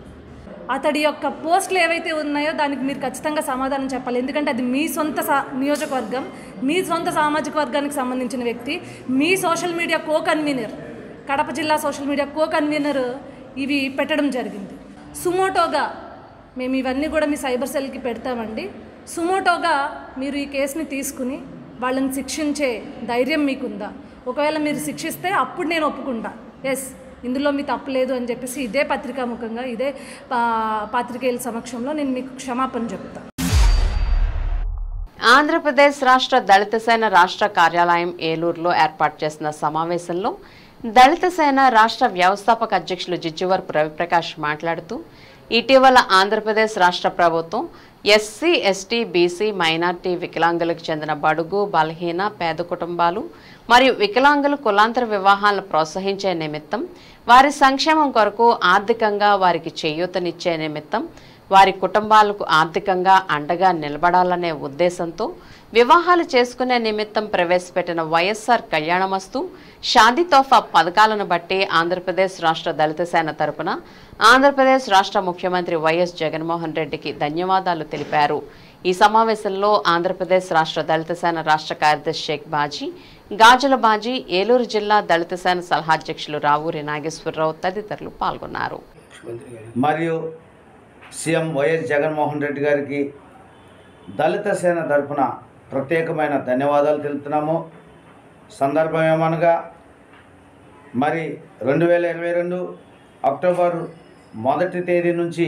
అతడి యొక్క పోస్టులు ఏవైతే ఉన్నాయో దానికి మీరు ఖచ్చితంగా సమాధానం చెప్పాలి. ఎందుకంటే అది మీ సొంత నియోజకవర్గం, మీ సొంత సామాజిక వర్గానికి సంబంధించిన వ్యక్తి, మీ social media co convener, Kadapa జిల్లా సోషల్ మీడియా కో కన్వీనర్ ఇవి పెట్టడం జరిగింది. సుమోటోగా మేము ఇవన్నీ కూడా మీ సైబర్ సెల్కి పెడతామండి. సుమోటోగా మీరు ఈ కేసుని తీసుకుని వాళ్ళని శిక్షించే ధైర్యం మీకుందా? ఒకవేళ మీరు శిక్షిస్తే అప్పుడు నేను ఒప్పుకుంటా, ఎస్ ఇందులో మీ తప్పలేదు అని చెప్పేసి ఇదే పత్రికాముఖంగా ఇదే పాత్రికేయుల సమక్షంలో నేను మీకు క్షమాపణ చెప్తాను. ఆంధ్రప్రదేశ్ రాష్ట్ర దళిత సేన రాష్ట్ర కార్యాలయం ఏలూరులో ఏర్పాటు చేసిన సమావేశంలో దళిత సేన రాష్ట్ర వ్యవస్థాపక అధ్యక్షులు జిజ్జువరపు రవిప్రకాష్ మాట్లాడుతూ ఇటీవల ఆంధ్రప్రదేశ్ రాష్ట్ర ప్రభుత్వం ఎస్సీ ఎస్టీ బీసీ మైనార్టీ వికలాంగులకు చెందిన బడుగు బలహీన పేద కుటుంబాలు మరియు వికలాంగులు కులాంతర వివాహాలను ప్రోత్సహించే నిమిత్తం వారి సంక్షేమం కొరకు ఆర్థికంగా వారికి చేయూతనిచ్చే నిమిత్తం వారి కుటుంబాలకు ఆర్థికంగా అండగా నిలబడాలనే ఉద్దేశంతో వివాహాలు చేసుకునే నిమిత్తం ప్రవేశపెట్టిన వైఎస్ఆర్ కళ్యాణమస్తు షాదీ తోఫా పథకాలను బట్టి ఆంధ్రప్రదేశ్ రాష్ట్ర దళిత సేన తరపున ఆంధ్రప్రదేశ్ రాష్ట్ర ముఖ్యమంత్రి వైఎస్ జగన్మోహన్ రెడ్డికి ధన్యవాదాలు తెలిపారు. ఈ సమావేశంలో ఆంధ్రప్రదేశ్ రాష్ట్ర దళిత సేన రాష్ట్ర కార్యదర్శి షేక్ బాజీ, గాజుల బాజీ, ఏలూరు జిల్లా దళిత సేన సలహాధ్యక్షులు రావూరి నాగేశ్వరరావు తదితరులు పాల్గొన్నారు. మరియు సీఎం వైఎస్ జగన్మోహన్ రెడ్డి గారికి దళిత సేన తరపున ప్రత్యేకమైన ధన్యవాదాలు తెలుపుతున్నాము. సందర్భం ఏమనగా మరి 2022 అక్టోబర్ 1 తేదీ నుంచి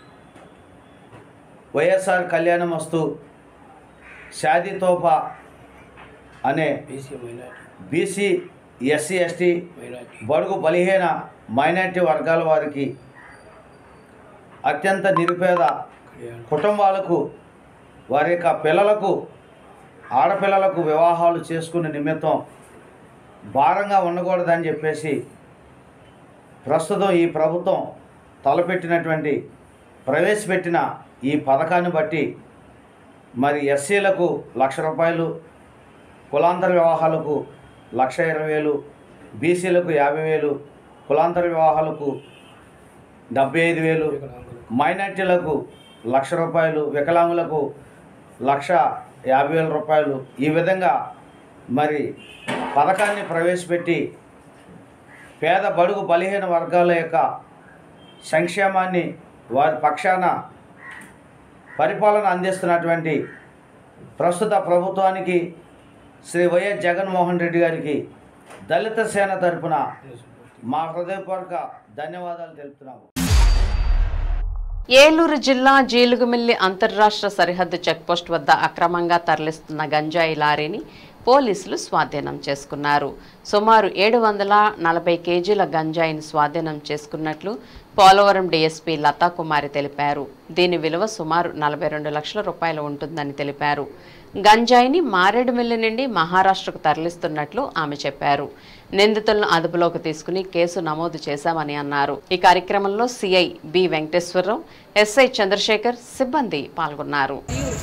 వైఎస్ఆర్ కళ్యాణమస్తు షాదీ తోఫా అనే బీసీ ఎస్సీ ఎస్టీ బడుగు బలహీన మైనార్టీ వర్గాల వారికి అత్యంత నిరుపేద కుటుంబాలకు వారి యొక్క పిల్లలకు ఆడపిల్లలకు వివాహాలు చేసుకునే నిమిత్తం భారంగా ఉండకూడదని చెప్పేసి ప్రస్తుతం ఈ ప్రభుత్వం తలపెట్టినటువంటి ప్రవేశపెట్టిన ఈ పథకాన్ని బట్టి మరి ఎస్సీలకు ₹1,00,000, కులాంతర వివాహాలకు ₹1,20,000, బీసీలకు ₹50,000, కులాంతర వివాహాలకు ₹75,000, మైనార్టీలకు ₹1,00,000, వికలాంగులకు ₹1,50,000. ఈ విధంగా మరి పథకాన్ని ప్రవేశపెట్టి పేద బడుగు బలహీన వర్గాల యొక్క సంక్షేమాన్ని వారి పక్షాన పరిపాలన అందిస్తున్నటువంటి ప్రస్తుత ప్రభుత్వానికి శ్రీ వైఎస్ జగన్మోహన్ రెడ్డి గారికి దళిత సేన తరపున మా హృదయపూర్వక ధన్యవాదాలు తెలుపుతున్నాము. ఏలూరు జిల్లా జీలుగుమిల్లి అంతర్రాష్ట్ర సరిహద్దు చెక్పోస్ట్ వద్ద అక్రమంగా తరలిస్తున్న గంజాయి లారీని పోలీసులు స్వాధీనం చేసుకున్నారు. సుమారు 740 కేజీల గంజాయిని స్వాధీనం చేసుకున్నట్లు పోలవరం డీఎస్పీ లతాకుమారి తెలిపారు. దీని విలువ సుమారు 42 లక్షల రూపాయలు ఉంటుందని తెలిపారు. గంజాయిని మారేడుమిల్లి నుండి మహారాష్ట్రకు తరలిస్తున్నట్లు ఆమె చెప్పారు. నిందితులను అదుపులోకి తీసుకుని కేసు నమోదు చేశామని అన్నారు. ఈ కార్యక్రమంలో CI B Venkateswararao, SI Chandrasekhar సిబ్బంది పాల్గొన్నారు.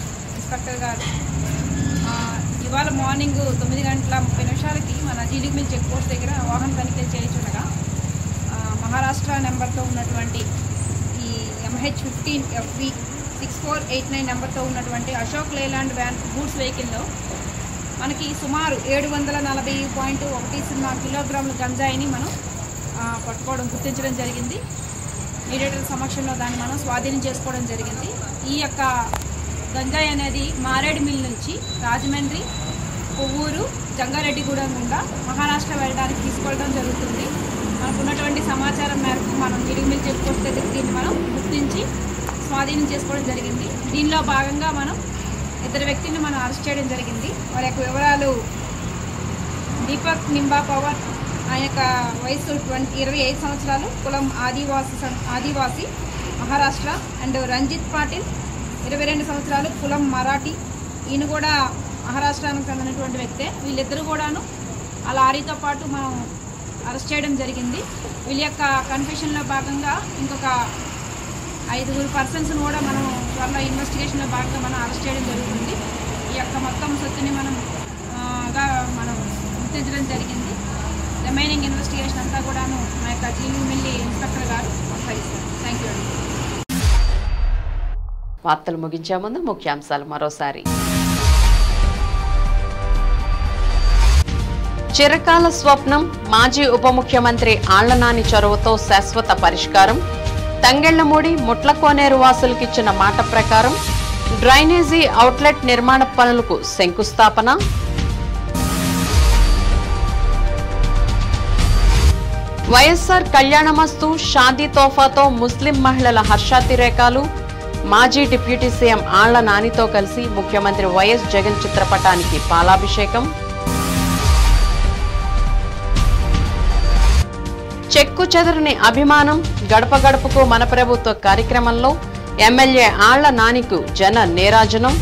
ఇవాళ మార్నింగ్ 9:30 మన జీలిగిమిల్ చెక్ పోస్ట్ దగ్గర వాహన తనిఖీలు చేయించుండగా మహారాష్ట్ర నెంబర్తో ఉన్నటువంటి ఈ MH15 FV 6489 నెంబర్తో ఉన్నటువంటి అశోక్ లేలాండ్ వ్యాన్ గూడ్స్ వెహికల్లో మనకి సుమారు 740.10 కిలోగ్రాముల గంజాయిని మనం గుర్తించడం జరిగింది. మీడియేటర్ సమక్షంలో దాన్ని మనం స్వాధీనం చేసుకోవడం జరిగింది. ఈ యొక్క గంజాయి అనేది మారేడుమిల్ నుంచి రాజమండ్రి, కొవ్వూరు, జంగారెడ్డిగూడెం గుండా మహారాష్ట్ర వెళ్ళడానికి తీసుకోవడం జరుగుతుంది. మనకు ఉన్నటువంటి సమాచారం మేరకు మనం జీలిగిమిల్ చెక్ పోస్ట్ దగ్గర దీన్ని మనం గుర్తించి స్వాధీనం చేసుకోవడం జరిగింది. దీనిలో భాగంగా మనం 2 వ్యక్తులను మనం అరెస్ట్ చేయడం జరిగింది. వారి యొక్క వివరాలు దీపక్ నింబా పవర్, ఆయన యొక్క వయసు 25 సంవత్సరాలు, కులం ఆదివాసి మహారాష్ట్ర. అండ్ రంజిత్ పాటిల్ 22 సంవత్సరాలు, కులం మరాఠీ, ఈయన కూడా మహారాష్ట్రానికి చెందినటువంటి వ్యక్తే. వీళ్ళిద్దరూ కూడాను ఆ లారీతో పాటు మనం అరెస్ట్ చేయడం జరిగింది. వీళ్ళ యొక్క కన్ఫెషన్లో భాగంగా ఇంకొక 5 పర్సన్స్ను కూడా మనం త్వరలో ఇన్వెస్టిగేషన్లో భాగంగా మనం అరెస్ట్ చేయడం జరుగుతుంది. ఈ యొక్క మొత్తం సొత్తుని మనం గుర్తించడం జరిగింది. రిమైనింగ్ ఇన్వెస్టిగేషన్ అంతా కూడాను మా యొక్క జీలిగిమిల్లి ఇన్స్పెక్టర్ గారు కొనసాగిస్తారు. థ్యాంక్ యూ అండి. వార్తలు ముగించే ముందు ముఖ్యాంశాలు మరోసారి. చిరకాల స్వప్నం మాజీ ఉప ముఖ్యమంత్రి ఆళ్లనాని చొరవతో శాశ్వత పరిష్కారం. తంగెళ్లమూడి ముట్లకోనేరు వాసులకిచ్చిన మాట ప్రకారం డ్రైనేజీ అవుట్లెట్ నిర్మాణ పనులకు శంకుస్థాపన. వైఎస్ఆర్ కళ్యాణమస్తు షాదీ తోఫాతో ముస్లిం మహిళల హర్షాతిరేకాలు. మాజీ డిప్యూటీ సీఎం ఆళ్ల నానితో కలిసి ముఖ్యమంత్రి వైఎస్ జగన్ చిత్రపటానికి పాలాభిషేకం. చెక్కు చెదరని అభిమానం. గడప గడపకు మన ప్రభుత్వ కార్యక్రమంలో ఎమ్మెల్యే ఆళ్ల నానికు జన నీరాజనం.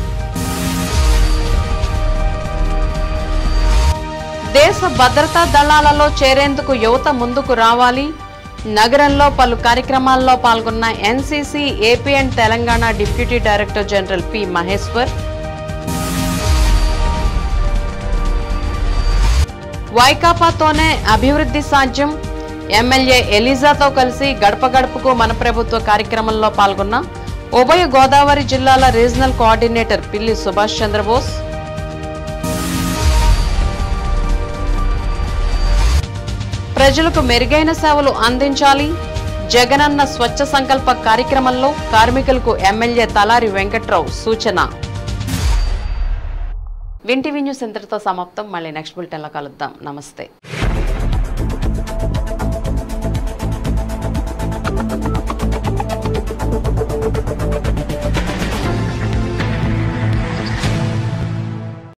దేశ భద్రతా దళాలలో చేరేందుకు యువత ముందుకు రావాలి. నగరంలో పలు కార్యక్రమాల్లో పాల్గొన్న NCC AP and Telangana deputy director general P Maheshwar. వైకాపాతోనే అభివృద్ధి సాధ్యం. ఎమ్మెల్యే ఎలిజాతో కలిసి గడప గడపకు మన ప్రభుత్వ కార్యక్రమంలో పాల్గొన్న ఉభయ గోదావరి జిల్లాల రీజనల్ కోఆర్డినేటర్ పిల్లి సుభాష్ చంద్రబోస్. ప్రజలకు మెరుగైన సేవలు అందించాలి. జగనన్న స్వచ్ఛ సంకల్ప కార్యక్రమంలో కార్మికులకు ఎమ్మెల్యే తలారి వెంకట్రావు సూచన. వింటివి న్యూస్ ఇంతటితో సమాప్తం. మళ్ళీ నెక్స్ట్ బులెటిన్లో కలుద్దాం. నమస్తే.